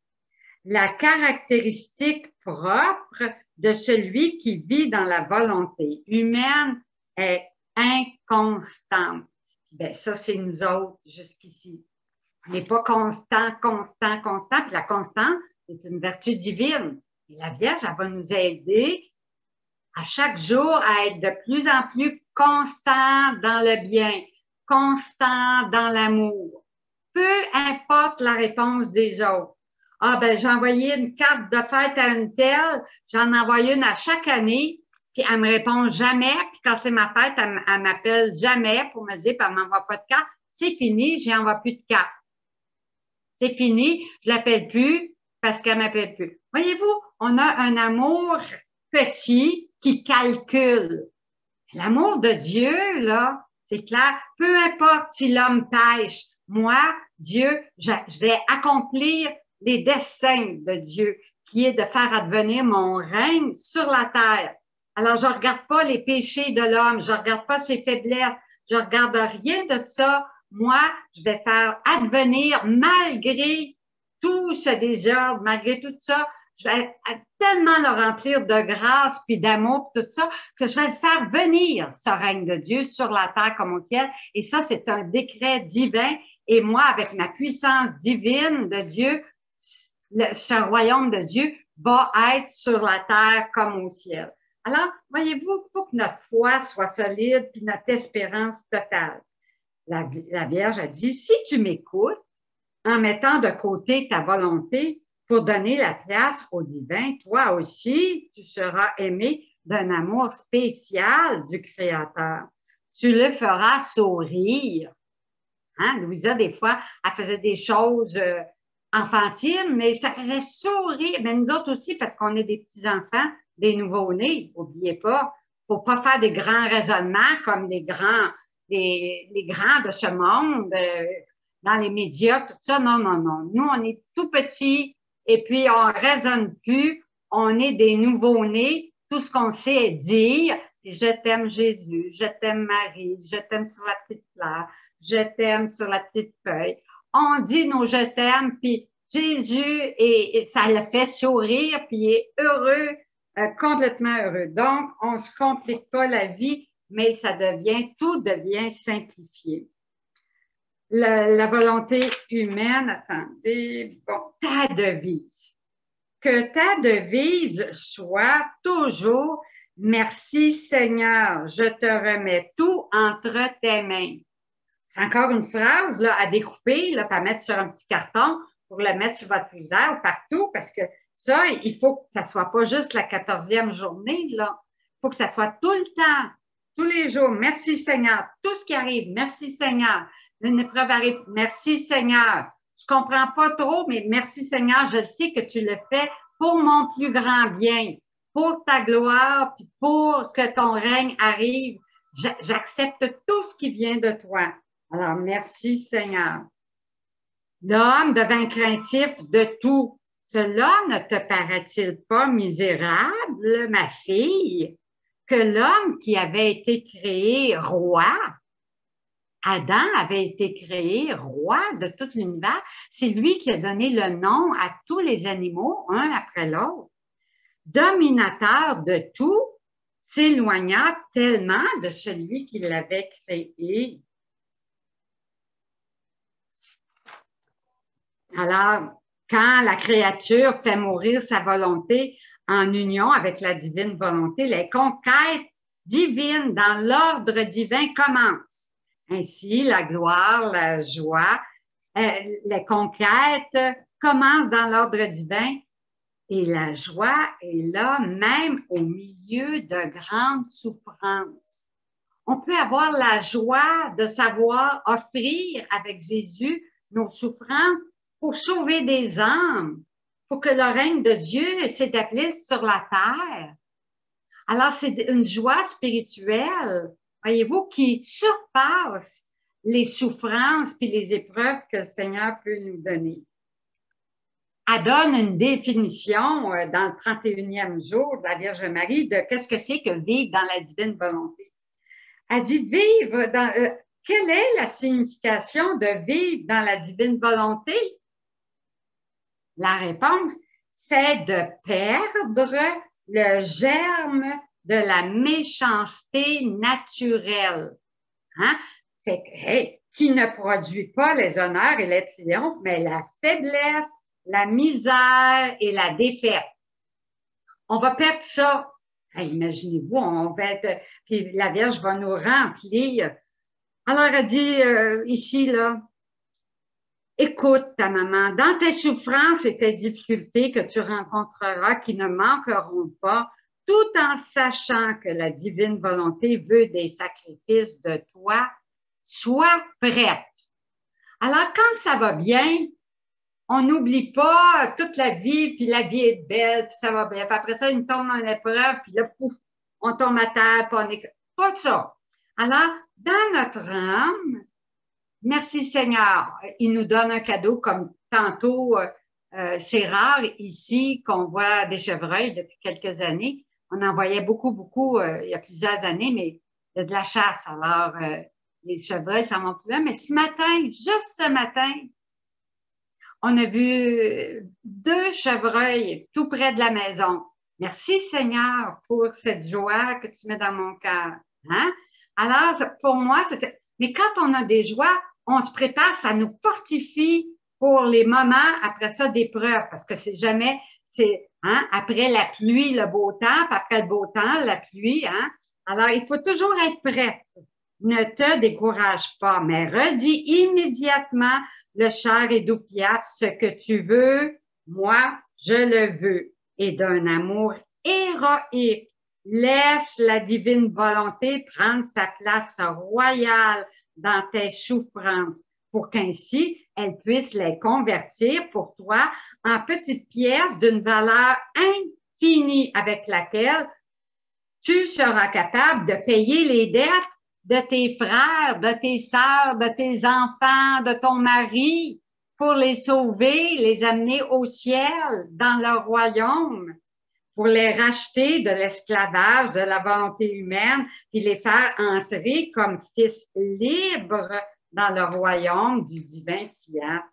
La caractéristique propre de celui qui vit dans la volonté humaine est inconstante. Ben, ça, c'est nous autres jusqu'ici. On n'est pas constant. Puis la constante, c'est une vertu divine. Et la Vierge, elle va nous aider à chaque jour à être de plus en plus constant dans le bien, constant dans l'amour. Peu importe la réponse des autres. Ah, ben, j'ai envoyé une carte de fête à une telle, j'en envoie une à chaque année, puis elle me répond jamais, puis quand c'est ma fête, elle m'appelle jamais pour me dire, puis elle m'envoie pas de carte. C'est fini, j'envoie plus de carte. C'est fini, je l'appelle plus parce qu'elle m'appelle plus. Voyez-vous, on a un amour petit qui calcule. L'amour de Dieu, là, c'est clair, peu importe si l'homme pêche, moi, Dieu, je vais accomplir les desseins de Dieu, qui est de faire advenir mon règne sur la terre. Alors, je regarde pas les péchés de l'homme, je regarde pas ses faiblesses, je regarde rien de ça. Moi, je vais faire advenir malgré tout ce désordre, malgré tout ça, je vais tellement le remplir de grâce puis d'amour, tout ça, que je vais le faire venir, ce règne de Dieu, sur la terre comme au ciel. Et ça, c'est un décret divin. Et moi, avec ma puissance divine de Dieu, ce royaume de Dieu va être sur la terre comme au ciel. Alors, voyez-vous, il faut que notre foi soit solide puis notre espérance totale. La Vierge a dit, si tu m'écoutes, en mettant de côté ta volonté pour donner la place au divin, toi aussi, tu seras aimé d'un amour spécial du Créateur. Tu le feras sourire. Hein? Louisa, des fois, elle faisait des choses enfantines, mais ça faisait sourire. Mais nous autres aussi, parce qu'on est des petits-enfants, des nouveaux-nés, n'oubliez pas, faut pas faire des grands raisonnements comme les grands de ce monde, dans les médias, tout ça. Non, non, non. Nous, on est tout petits et puis on raisonne plus. On est des nouveaux-nés. Tout ce qu'on sait dire, c'est je t'aime Jésus, je t'aime Marie, je t'aime sur la petite fleur, je t'aime sur la petite feuille. On dit nos je t'aime, puis Jésus, et ça le fait sourire, puis il est heureux, complètement heureux. Donc, on se complique pas la vie, mais tout devient simplifié. La volonté humaine, attendez, bon, ta devise. Que ta devise soit toujours « Merci Seigneur, je te remets tout entre tes mains ». C'est encore une phrase là, à découper, là, à mettre sur un petit carton pour le mettre sur votre frigidaire ou partout, parce que ça, il faut que ça soit pas juste la 14e journée, là. Il faut que ça soit tout le temps, tous les jours. Merci Seigneur. Tout ce qui arrive, merci Seigneur. Une épreuve arrive, merci Seigneur. Je comprends pas trop, mais merci Seigneur, je le sais que tu le fais pour mon plus grand bien. pour ta gloire, puis pour que ton règne arrive. J'accepte tout ce qui vient de toi. Alors, merci Seigneur. L'homme devint craintif de tout. Cela ne te paraît-il pas misérable, ma fille, que l'homme qui avait été créé roi, Adam avait été créé roi de tout l'univers, c'est lui qui a donné le nom à tous les animaux, un après l'autre, dominateur de tout, s'éloigna tellement de celui qui l'avait créé. Alors, quand la créature fait mourir sa volonté en union avec la divine volonté, les conquêtes divines dans l'ordre divin commencent. Ainsi, la gloire, la joie, les conquêtes commencent dans l'ordre divin et la joie est là même au milieu de grandes souffrances. On peut avoir la joie de savoir offrir avec Jésus nos souffrances pour sauver des âmes, pour que le règne de Dieu s'établisse sur la terre. Alors, c'est une joie spirituelle, voyez-vous, qui surpasse les souffrances et les épreuves que le Seigneur peut nous donner. Elle donne une définition dans le 31e jour de la Vierge Marie de qu'est-ce que c'est que vivre dans la divine volonté. Elle dit vivre dans... quelle est la signification de vivre dans la divine volonté? La réponse, c'est de perdre le germe de la méchanceté naturelle. Hein? Fait que, hey, qui ne produit pas les honneurs et les triomphes, mais la faiblesse, la misère et la défaite. On va perdre ça. Hey, imaginez-vous, on va être, puis la Vierge va nous remplir. Alors, elle dit ici, là, écoute ta maman, dans tes souffrances et tes difficultés que tu rencontreras qui ne manqueront pas, tout en sachant que la divine volonté veut des sacrifices de toi, sois prête. Alors, quand ça va bien, on n'oublie pas toute la vie, puis la vie est belle, puis ça va bien. Puis après ça, il tombe en épreuve, puis là, pouf, on tombe à terre, puis on est... Pas ça. Alors, dans notre âme, merci Seigneur, il nous donne un cadeau comme tantôt, c'est rare ici qu'on voit des chevreuils depuis quelques années. On en voyait beaucoup, il y a plusieurs années, mais il y a de la chasse. Alors, les chevreuils, ça m'en plus. Mais ce matin, juste ce matin, on a vu 2 chevreuils tout près de la maison. Merci Seigneur pour cette joie que tu mets dans mon cœur. Hein? Alors, pour moi, c'était... Mais quand on a des joies, on se prépare, ça nous fortifie pour les moments après ça d'épreuve, parce que c'est jamais, c'est, hein, après la pluie, le beau temps, puis après le beau temps, la pluie, hein. Alors, il faut toujours être prête. Ne te décourage pas, mais redis immédiatement le cher et doux fiat, ce que tu veux, moi, je le veux. Et d'un amour héroïque, laisse la divine volonté prendre sa place royale dans tes souffrances, pour qu'ainsi elle puisse les convertir pour toi en petites pièces d'une valeur infinie avec laquelle tu seras capable de payer les dettes de tes frères, de tes sœurs, de tes enfants, de ton mari, pour les sauver, les amener au ciel, dans leur royaume, pour les racheter de l'esclavage, de la volonté humaine, puis les faire entrer comme fils libres dans le royaume du divin fiat.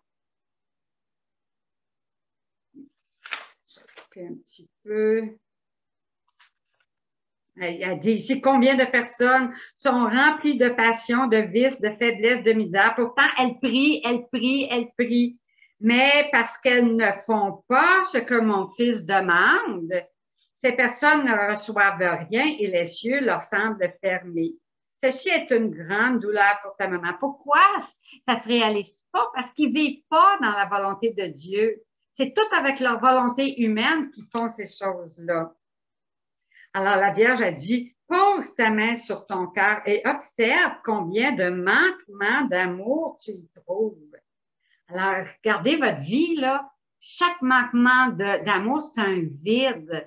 Je vais un petit peu. Elle dit ici combien de personnes sont remplies de passion, de vices, de faiblesse, de misère. Pourtant, elles prient. Mais parce qu'elles ne font pas ce que mon fils demande, ces personnes ne reçoivent rien et les cieux leur semblent fermés. Ceci est une grande douleur pour ta maman. Pourquoi ça se réalise pas? Parce qu'ils vivent pas dans la volonté de Dieu. C'est tout avec leur volonté humaine qu'ils font ces choses-là. Alors, la Vierge a dit, pose ta main sur ton cœur et observe combien de manquements d'amour tu y trouves. Alors, regardez votre vie, là. Chaque manquement d'amour, c'est un vide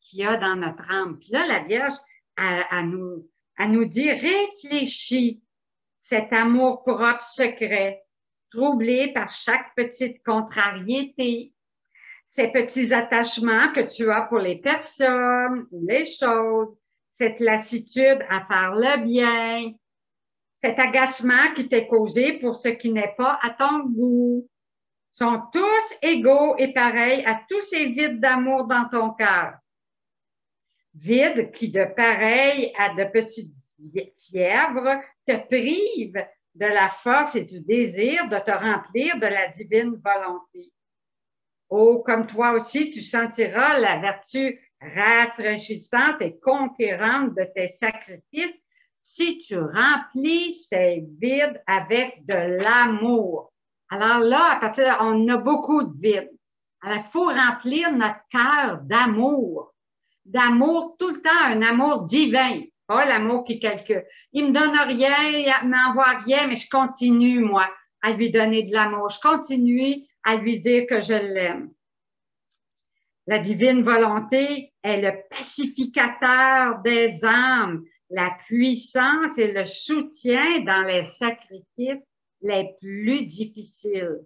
qu'il y a dans notre âme. Puis là, la Vierge, elle nous dit, réfléchis cet amour propre secret, troublé par chaque petite contrariété, ces petits attachements que tu as pour les personnes ou les choses, cette lassitude à faire le bien, cet agacement qui t'est causé pour ce qui n'est pas à ton goût, sont tous égaux et pareils à tous ces vides d'amour dans ton cœur. Vides qui, de pareil à de petites fièvres, te privent de la force et du désir de te remplir de la divine volonté. Oh, comme toi aussi, tu sentiras la vertu rafraîchissante et conquérante de tes sacrifices si tu remplis ces vides avec de l'amour. Alors là, à partir de là, on a beaucoup de vides. Alors, il faut remplir notre cœur d'amour. D'amour tout le temps, un amour divin. Pas l'amour qui calcule. Il me donne rien, il m'envoie rien, mais je continue, moi, à lui donner de l'amour. Je continue à lui dire que je l'aime. La divine volonté est le pacificateur des âmes, la puissance et le soutien dans les sacrifices les plus difficiles.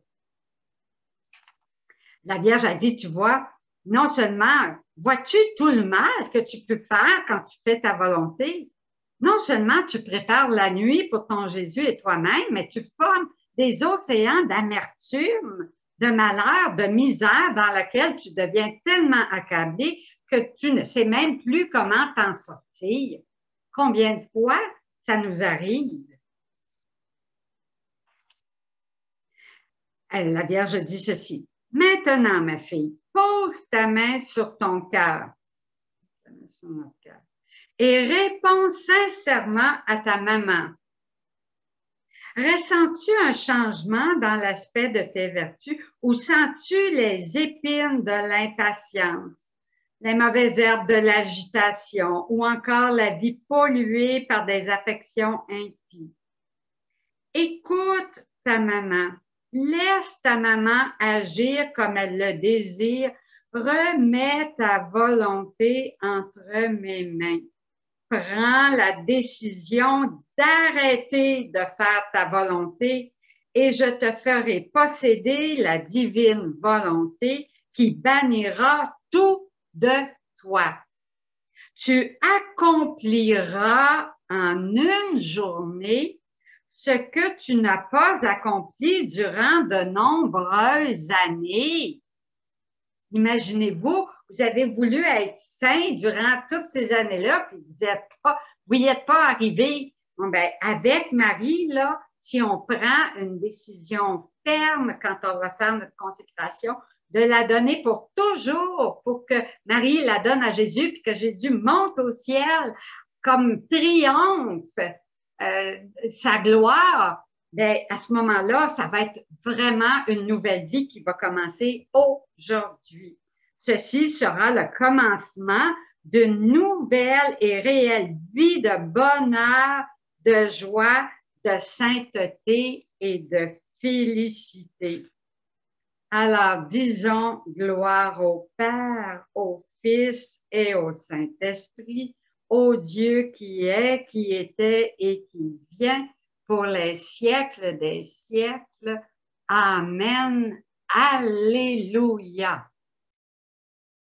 La Vierge a dit, tu vois, non seulement, vois-tu tout le mal que tu peux faire quand tu fais ta volonté? Non seulement tu prépares la nuit pour ton Jésus et toi-même, mais tu formes des océans d'amertume, de malheur, de misère dans laquelle tu deviens tellement accablé que tu ne sais même plus comment t'en sortir. Combien de fois ça nous arrive? La Vierge dit ceci. Maintenant, ma fille, pose ta main sur ton cœur et réponds sincèrement à ta maman. Ressens-tu un changement dans l'aspect de tes vertus ou sens-tu les épines de l'impatience, les mauvaises herbes de l'agitation ou encore la vie polluée par des affections impies? Écoute ta maman. Laisse ta maman agir comme elle le désire. Remets ta volonté entre mes mains. Prends la décision d'arrêter de faire ta volonté et je te ferai posséder la divine volonté qui bannira tout de toi. Tu accompliras en une journée ce que tu n'as pas accompli durant de nombreuses années. Imaginez-vous, vous avez voulu être saint durant toutes ces années-là, puis vous n'y êtes pas arrivé. Bon, ben, avec Marie, là, si on prend une décision ferme quand on va faire notre consécration, de la donner pour toujours, pour que Marie la donne à Jésus, puis que Jésus monte au ciel comme triomphe, sa gloire, ben, à ce moment-là, ça va être vraiment une nouvelle vie qui va commencer aujourd'hui. Ceci sera le commencement d'une nouvelle et réelle vie de bonheur, de joie, de sainteté et de félicité. Alors, disons gloire au Père, au Fils et au Saint-Esprit, au Dieu qui est, qui était et qui vient, pour les siècles des siècles. Amen. Alléluia.